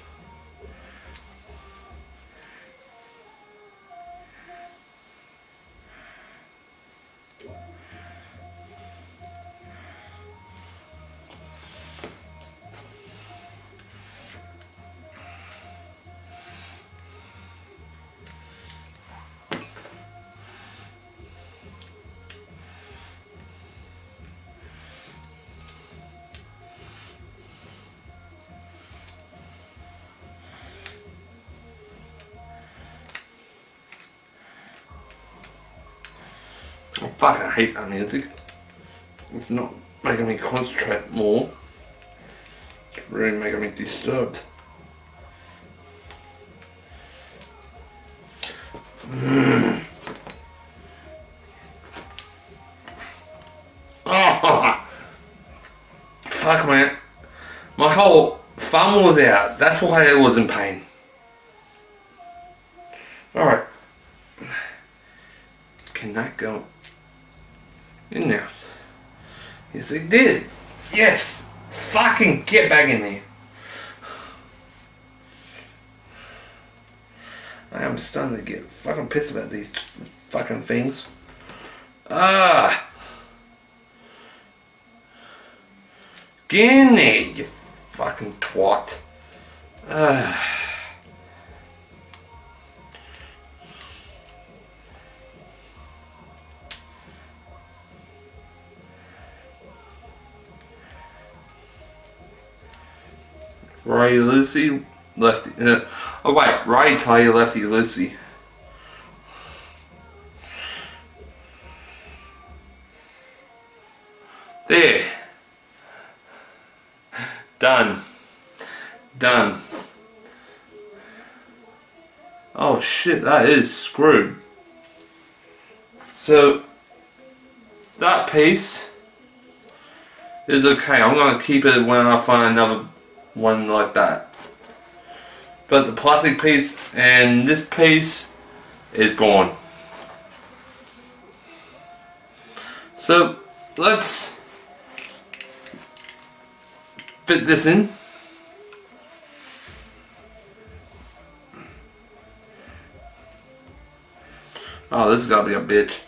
I fucking hate that music. It's not making me concentrate more. It's really making me disturbed. Mm. Oh, fuck man. My whole thumb was out. That's why I was in pain. Alright. Can that go in there? Yes, it did. Yes. Fucking get back in there. I am starting to get fucking pissed about these fucking things. Ah. Get in there, you fucking twat. Ah. Righty loosey, lefty. Uh, oh wait, righty tighty, lefty loosey. There. Done. Done. Oh shit, that is screwed. So that piece is okay. I'm gonna keep it when I find another one like that. But the plastic piece and this piece is gone. So let's fit this in. Oh, this is gotta be a bitch.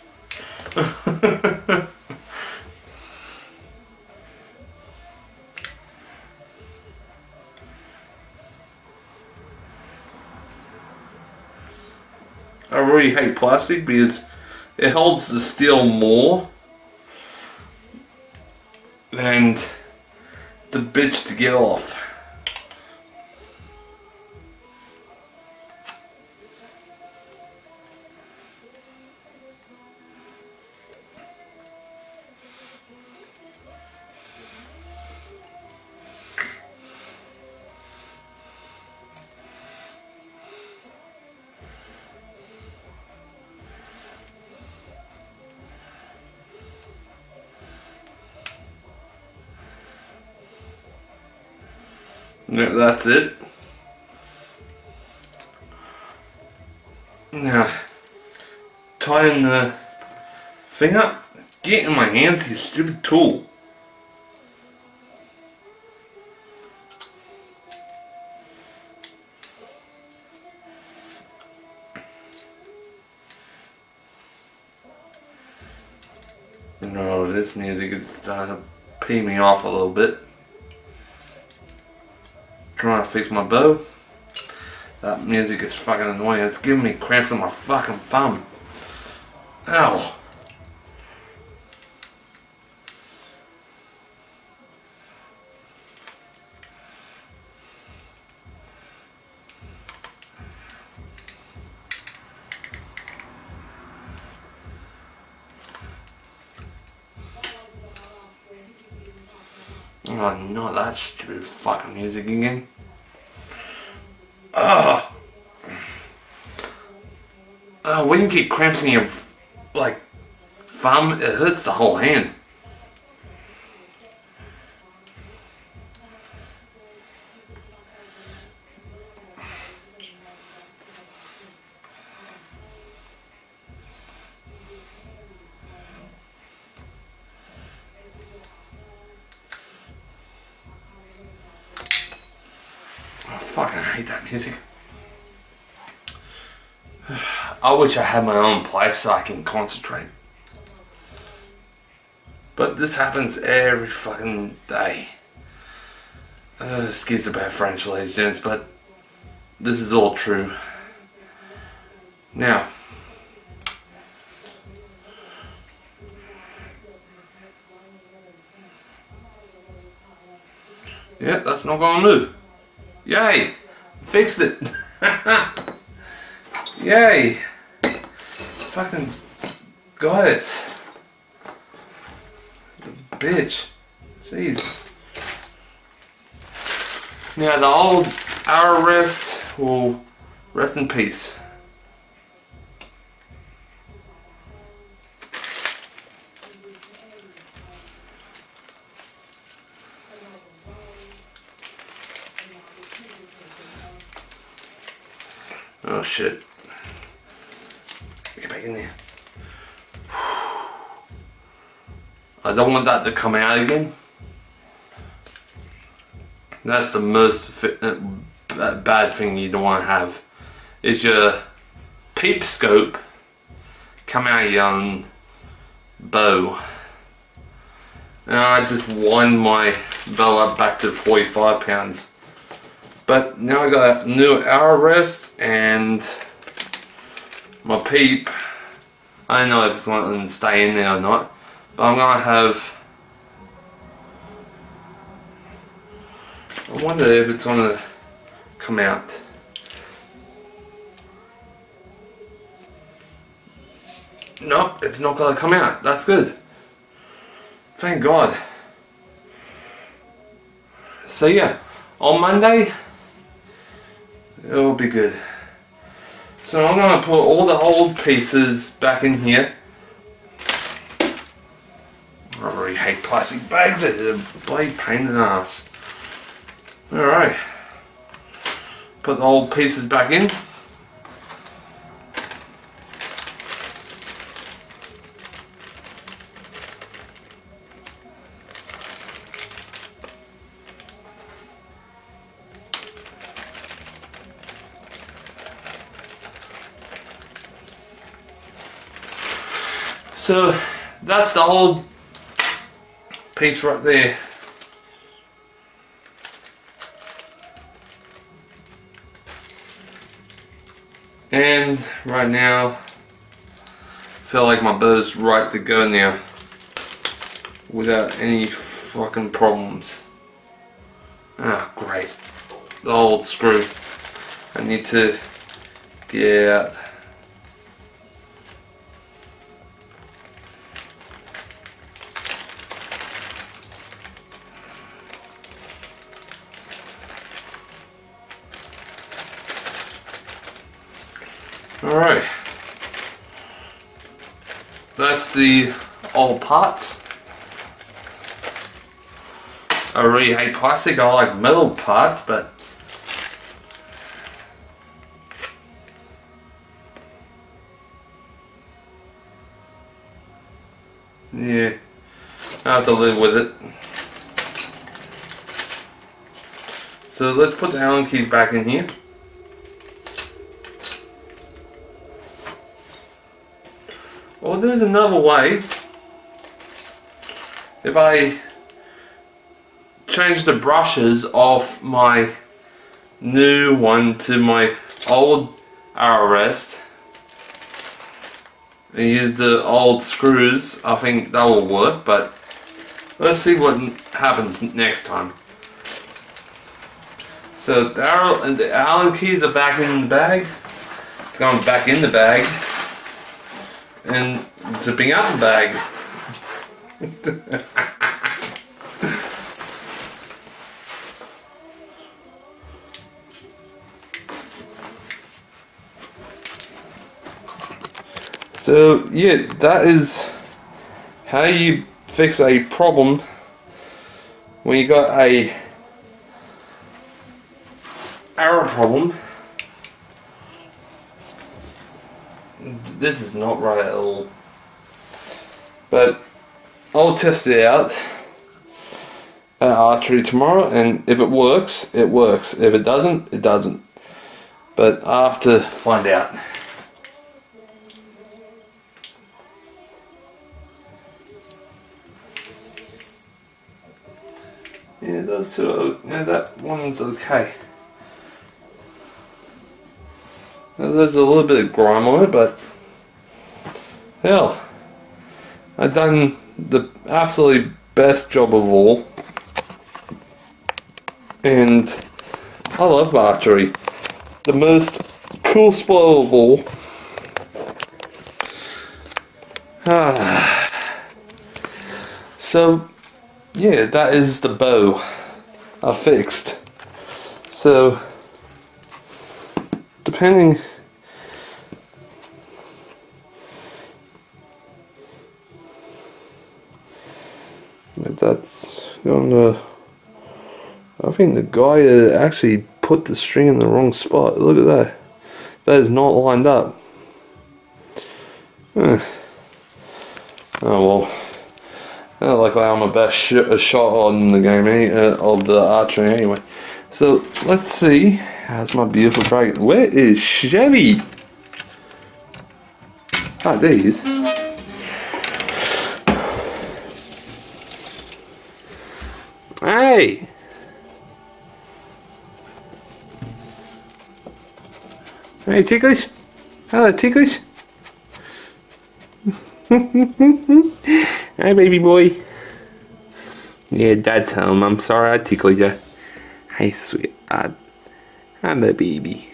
I really hate plastic because it holds the steel more and it's a bitch to get off. Yeah, that's it. Now, tying the thing up, get in my hands, you stupid tool. No, this music is starting to pee me off a little bit. Trying to fix my bow. That music is fucking annoying. It's giving me cramps on my fucking thumb. Ow. Oh, not that stupid fucking music again. Ugh. Uh, when you get cramps in your, like, thumb, it hurts the whole hand. I fucking hate that music. I wish I had my own place so I can concentrate. But this happens every fucking day. Uh, excuse about French, ladies and gents, but this is all true. Now, yeah, that's not gonna move. Yay! Fixed it! Yay! Fucking got it. Bitch. Jeez. Now the old arrow rest will rest in peace. Oh shit. Get back in there. I don't want that to come out again. That's the most uh, bad thing you don't want to have. Is your peep scope come out of your own bow. Now I just wind my bow up back to forty-five pounds. But now I got a new arrow rest and my peep. I don't know if it's going to stay in there or not, but I'm going to have. I wonder if it's going to come out. Nope, it's not going to come out. That's good. Thank God. So yeah, on Monday, it'll be good. So I'm going to put all the old pieces back in here. I really hate plastic bags. They're a bloody pain in the ass. Alright. Put the old pieces back in. So that's the old piece right there. And right now, I feel like my bow's right to go now without any fucking problems. Ah, great. The old screw. I need to get out. Alright, that's the old parts. I really hate plastic. I like metal parts, but yeah, I have to live with it. So let's put the Allen keys back in here. Well, there's another way. If I change the brushes off my new one to my old arrow rest and use the old screws, I think that will work, but let's see what happens next time. So the arrow and the Allen keys are back in the bag. It's going back in the bag and zipping out the bag. So yeah, that is how you fix a problem when you got a arrow problem. This is not right at all, but I'll test it out at Archery tomorrow, and if it works, it works. If it doesn't, it doesn't. But I have to find out. Yeah, those two are, yeah, that one's okay. Now, there's a little bit of grime on it, but hell, I've done the absolutely best job of all, and I love archery. The most cool sport of all. Ah. So yeah, that is the bow I fixed. So depending, that's going to, I think the guy uh, actually put the string in the wrong spot. Look at that. That is not lined up. Eh. Oh well. Not likely I'm a best sh a shot on the game any, uh, of the archery anyway. So let's see. How's my beautiful dragon? Where is Chevy? Ah, there he is. Hey! Hey, Ticklish. Hello, Ticklish. Hey, baby boy. Yeah, Dad's home. I'm sorry I tickled you. Hey, sweet. I, I'm a baby.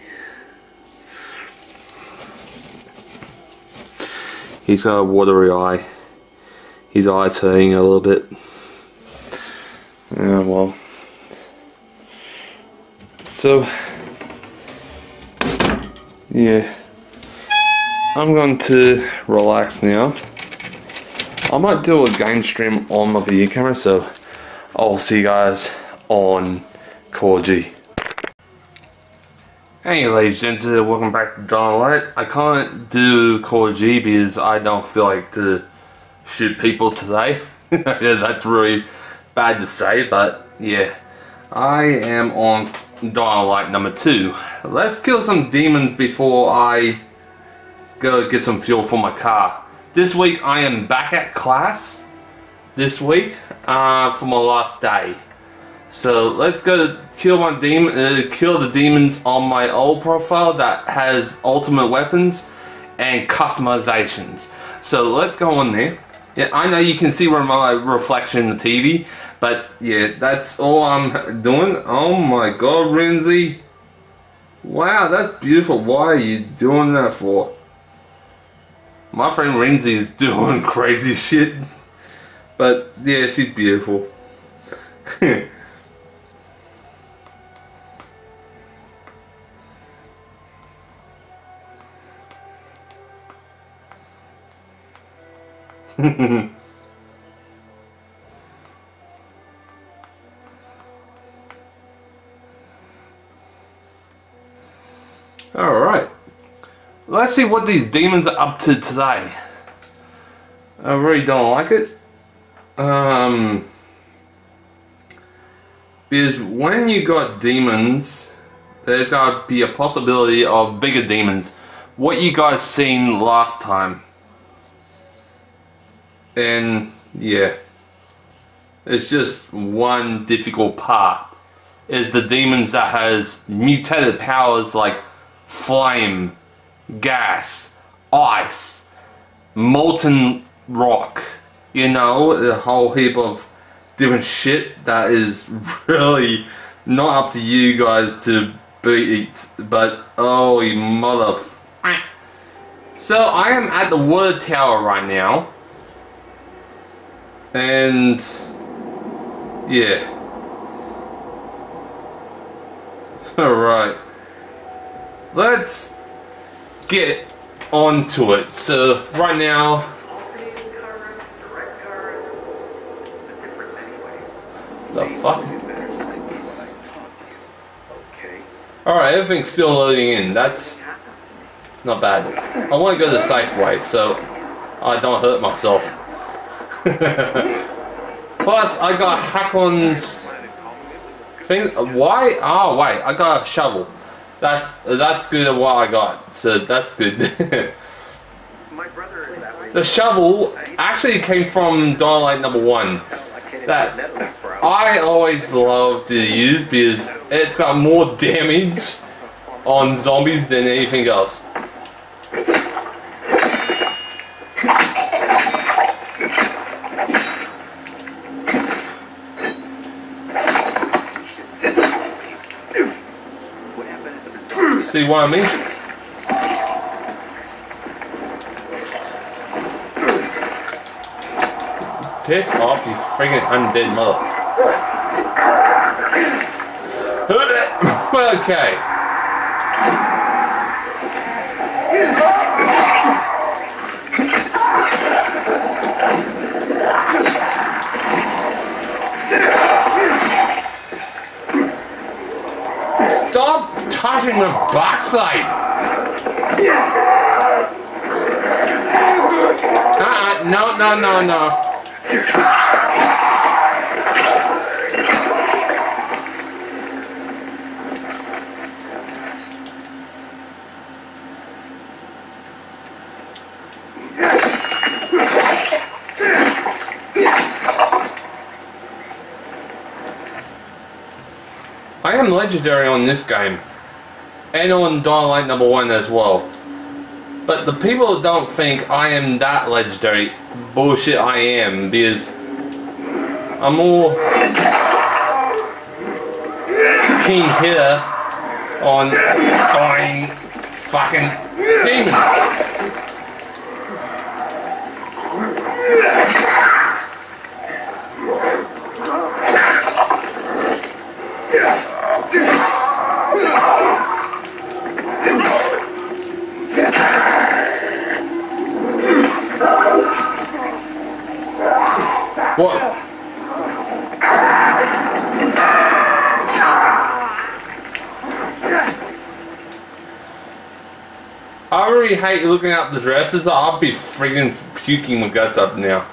He's got a watery eye. His eye's hurting a little bit. Yeah, well. So, yeah. I'm going to relax now. I might do a game stream on my video camera, so I'll see you guys on Core G. Hey ladies and gents, welcome back to Dynamite. I can't do Core G because I don't feel like to shoot people today. Yeah, that's really bad to say, but yeah. I am on Dynamite number two. Let's kill some demons before I go get some fuel for my car. This week I am back at class this week uh, for my last day. So let's go kill my demon, uh, kill the demons on my old profile that has ultimate weapons and customizations. So let's go on there. Yeah, I know you can see where my reflection in the T V, but yeah, that's all I'm doing. Oh my God, Renzi! Wow, that's beautiful. Why are you doing that for? My friend Renzi is doing crazy shit, but yeah, she's beautiful. let's see what these demons are up to today. I really don't like it. Um, because when you got demons, there's got to be a possibility of bigger demons. What you guys seen last time. And yeah, it's just one difficult part. Is the demons that has mutated powers like flame, gas, ice, molten rock, you know, a whole heap of different shit that is really not up to you guys to beat, but oh you mother f. So I am at the water tower right now, and yeah. Alright, let's get on to it. So right now, the fuck? Alright, everything's still loading in. That's not bad. I want to go the safe way so I don't hurt myself. Plus, I got Hakon's thing. Why? Oh wait, I got a shovel. That's that's good at what I got. So that's good. The shovel actually came from Dynamite number one. That I always love to use because it's got more damage on zombies than anything else. See what I mean? Piss off, you friggin' undead mother. Okay. Stop touching the backside! Uh-uh, no, no, no, no. I am legendary on this game, and on Dynamite number one as well. But the people don't think I am that legendary. Bullshit, I am, because I'm more keen hitter on dying fucking demons. What? I already hate looking at the dresses. I'll be friggin' puking my guts up now.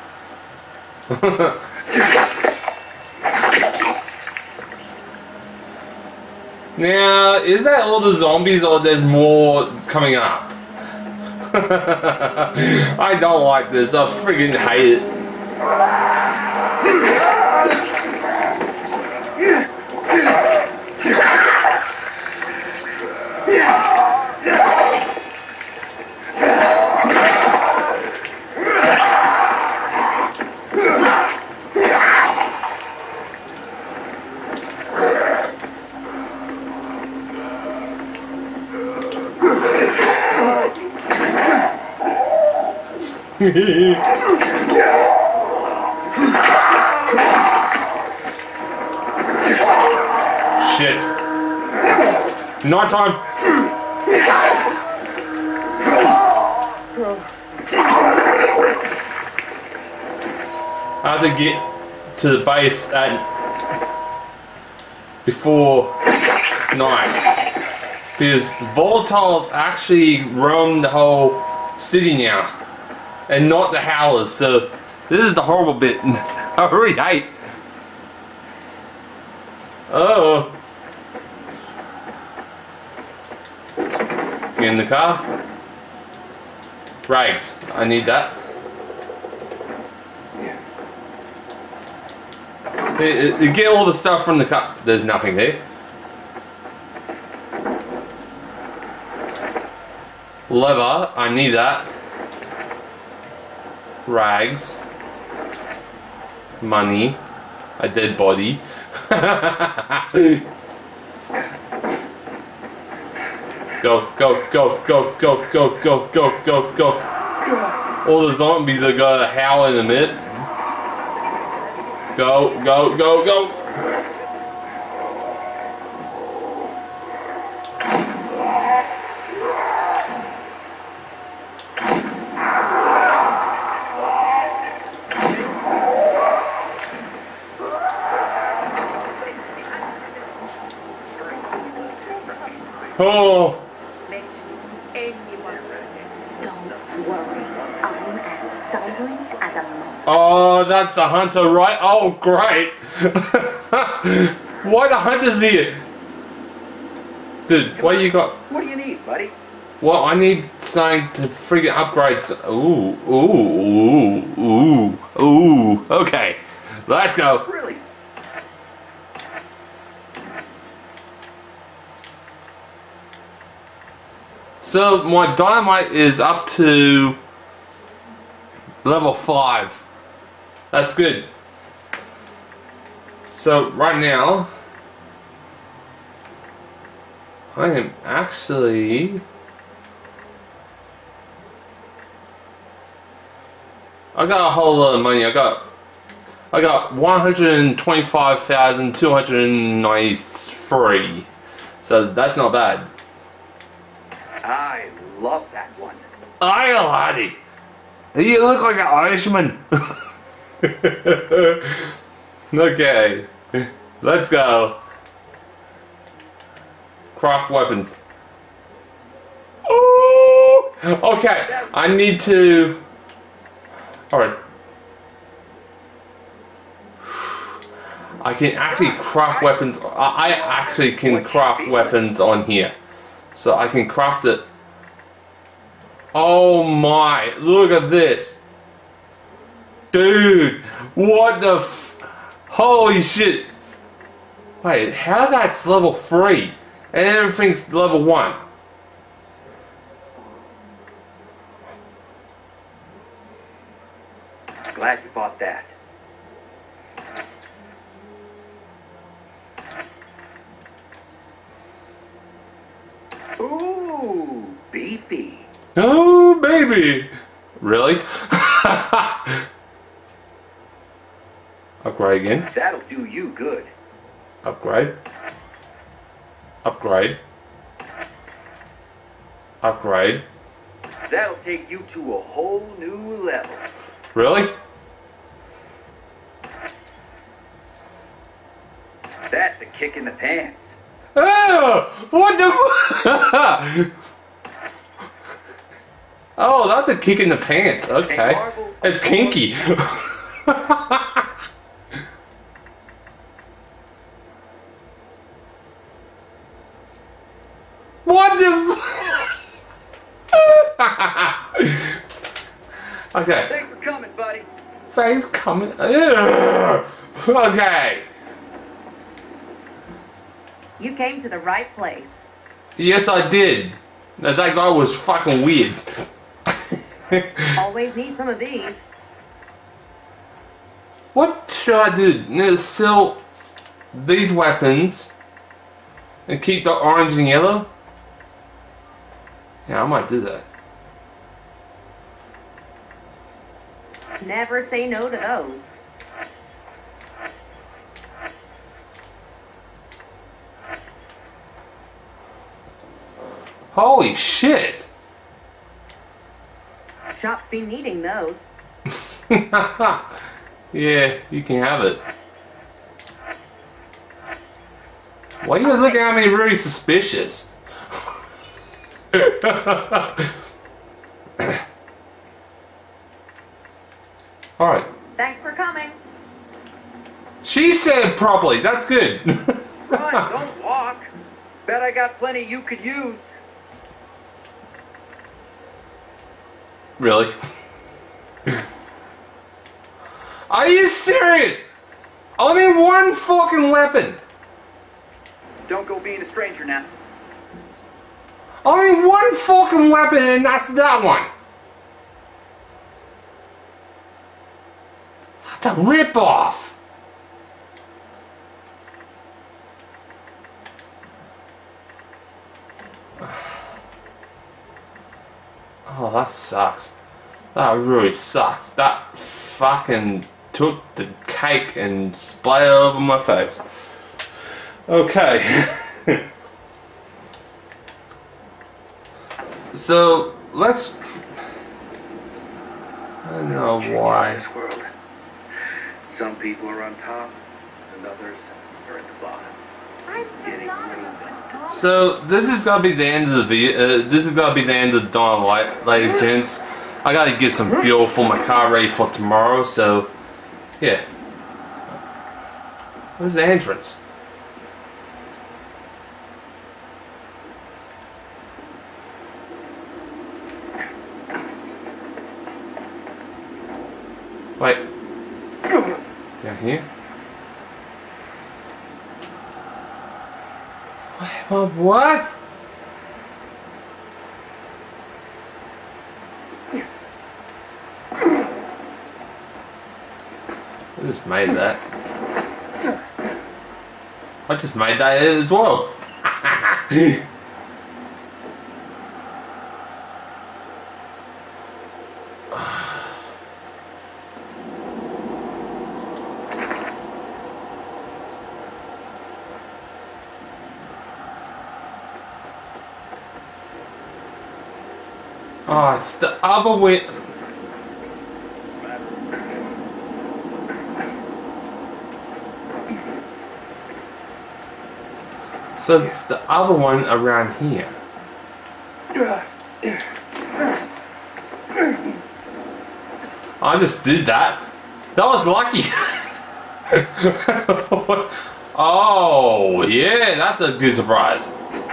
Now, is that all the zombies or there's more coming up? I don't like this. I friggin' hate it. Shit. Night time. I have to get to the base at before night. Because volatiles actually roam the whole city now. And not the howlers, so this is the horrible bit. I really hate. Oh. Get in the car. Rags, I need that. Get all the stuff from the car. There's nothing there. Leather, I need that. Rags. Money. A dead body. Go, go, go, go, go, go, go, go, go, go. All the zombies are gonna howl in a minute. Go, go, go, go. Oh. Oh, that's the hunter, right? Oh, great. Why the hunter's here? Dude, what you got? What do you need, buddy? Well, I need something to freaking upgrade. Ooh, ooh, ooh, ooh, ooh. Okay, let's go. Really? So my dynamite is up to level five. That's good. So right now, I am actually I got a whole lot of money. I got I got one hundred twenty-five thousand two hundred ninety-three. So that's not bad. I love that one. Aye, laddie. You look like an Irishman. Okay, let's go. Craft weapons. Ooh. Okay, I need to. Alright. I can actually craft weapons. I actually can craft weapons on here. So I can craft it. Oh my, look at this. Dude, what the f... Holy shit. Wait, how that's level three? And everything's level one. Glad you bought that. Ooh, beefy. Oh, baby. Really? Upgrade again. That'll do you good. Upgrade. Upgrade. Upgrade. That'll take you to a whole new level. Really? That's a kick in the pants. Oh, what the f- Oh, that's a kick in the pants. Okay. It's kinky. What the f- Okay. Thanks for coming, buddy. Thanks coming. Ugh. Okay. You came to the right place. Yes, I did. That that guy was fucking weird. Always need some of these. What should I do? No, sell these weapons and keep the orange and yellow? Yeah, I might do that. Never say no to those. Holy shit! Shops be needing those. Yeah, you can have it. Why are you looking at me really suspicious? Alright. Thanks for coming. She said properly. That's good. Run, don't walk. Bet I got plenty you could use. Really? Are you serious? Only one fucking weapon. Don't go being a stranger now. Only one fucking weapon, and that's that one. What a rip-off. Oh, that sucks. That really sucks. That fucking took the cake and splayed it over my face. Okay. So, let's... I don't know why. This world. Some people are on top, and others are at the bottom. Getting moving. So, this is gonna be the end of the video. Uh, this is gonna be the end of the dawn light, ladies and gents. I gotta get some fuel for my car ready for tomorrow, so... Yeah. Where's the entrance? Wait. Down here? Wait, what? I just made that. I just made that as well. Oh, it's the other way. So it's the other one around here. I just did that. That was lucky. Oh, yeah, that's a good surprise.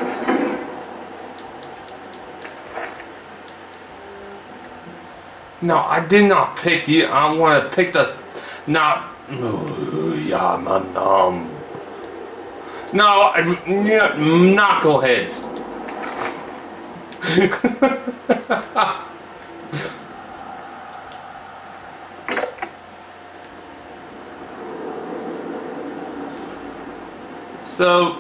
No, I did not pick you. I want to pick the... Not... Oh, yeah, my numb. No, I, yeah, knuckleheads. So,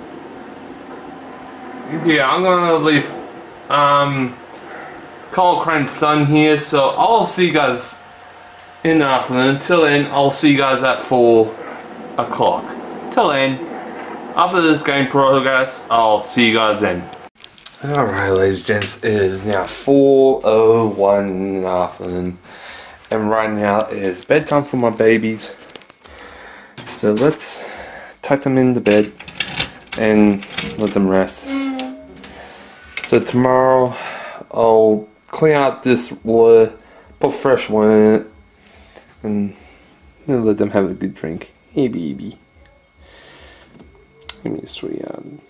yeah, I'm gonna leave um, Call Crane's son here. So I'll see you guys in the afternoon. Until then, I'll see you guys at four o'clock. Till then. After this game progress, I'll see you guys then. Alright, ladies and gents, it is now four oh one in the afternoon. And right now it is bedtime for my babies. So let's tuck them into bed and let them rest. So tomorrow I'll clean out this water, put fresh water in it, and let them have a good drink. Hey baby. Give me a sweet hug.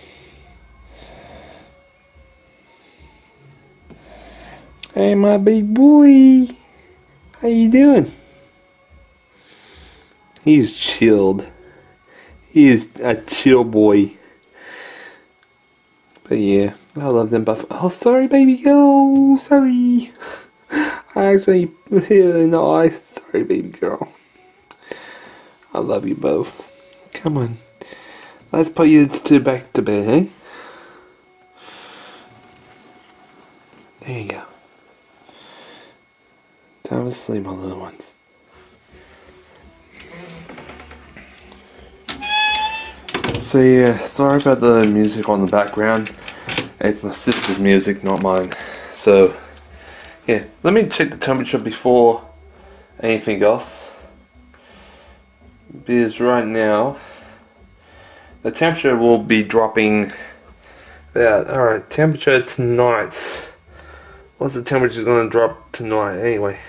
Hey, my big boy. How you doing? He's chilled. He is a chill boy. But yeah, I love them buff. Oh, sorry, baby girl. Sorry. I actually hit her in the eye. Sorry, baby girl. I love you both. Come on. Let's put you two back to bed, eh? There you go. Time to sleep, my little ones. So yeah, sorry about the music on the background. It's my sister's music, not mine. So, yeah, let me check the temperature before anything else. Because right now, the temperature will be dropping Yeah, alright, temperature tonight. What's the temperature going to drop tonight anyway?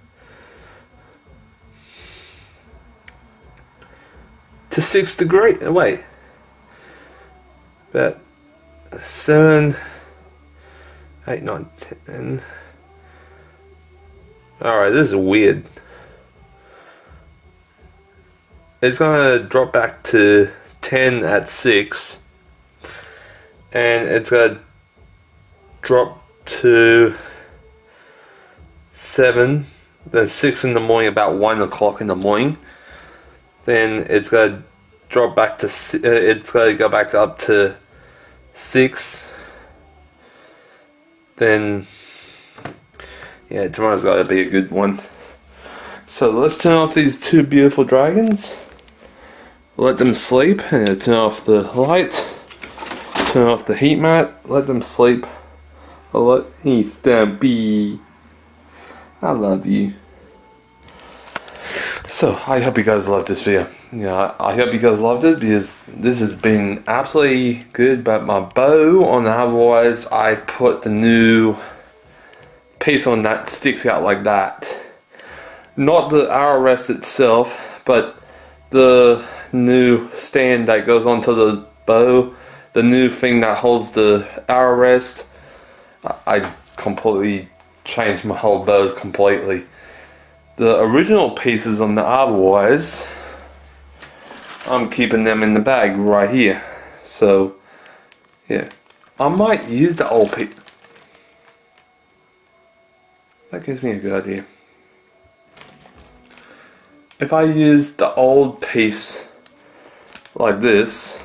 To six degrees. Wait. About seven, eight, nine, ten. Alright, this is weird. It's going to drop back to ten at six. And it's going to drop to seven, then six in the morning, about one o'clock in the morning. Then it's going to drop back to, uh, it's going to go back up to six. Then, yeah, tomorrow's got to be a good one. So let's turn off these two beautiful dragons. Let them sleep, and turn off the light. Turn off the heat mat. Let them sleep. Let me Stampy. I love you. So I hope you guys loved this video. Yeah, I hope you guys loved it because this has been absolutely good. But my bow on the otherwise, I put the new piece on that sticks out like that. Not the arrow rest itself, but the new stand that goes onto the bow. The new thing that holds the arrow rest. I completely changed my whole bows completely. The original pieces on the otherwise, I'm keeping them in the bag right here. So, yeah. I might use the old piece. That gives me a good idea. If I use the old piece like this,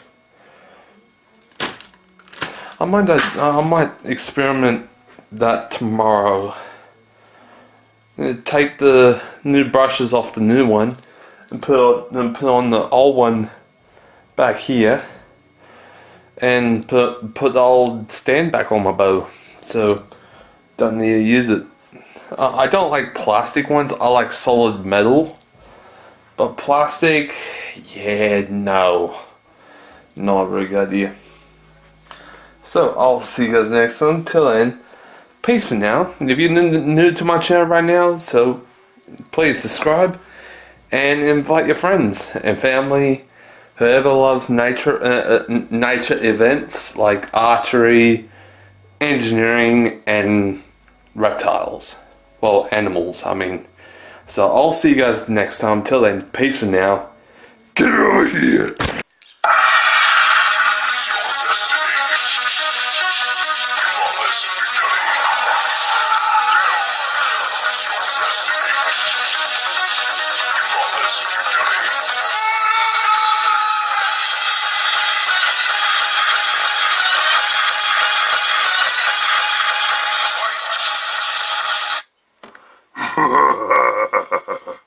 I might I might experiment that tomorrow. Take the new brushes off the new one and put and put on the old one back here, and put put the old stand back on my bow. So don't need to use it. Uh, I don't like plastic ones. I like solid metal. But plastic, yeah, no, not a very good idea. So I'll see you guys next one. Till then, peace for now. If you're new to my channel right now, so please subscribe and invite your friends and family, whoever loves nature, uh, uh, nature events like archery, engineering, and reptiles. Well, animals, I mean. So I'll see you guys next time. Till then, peace for now. Get out of here. Ha ha ha ha ha.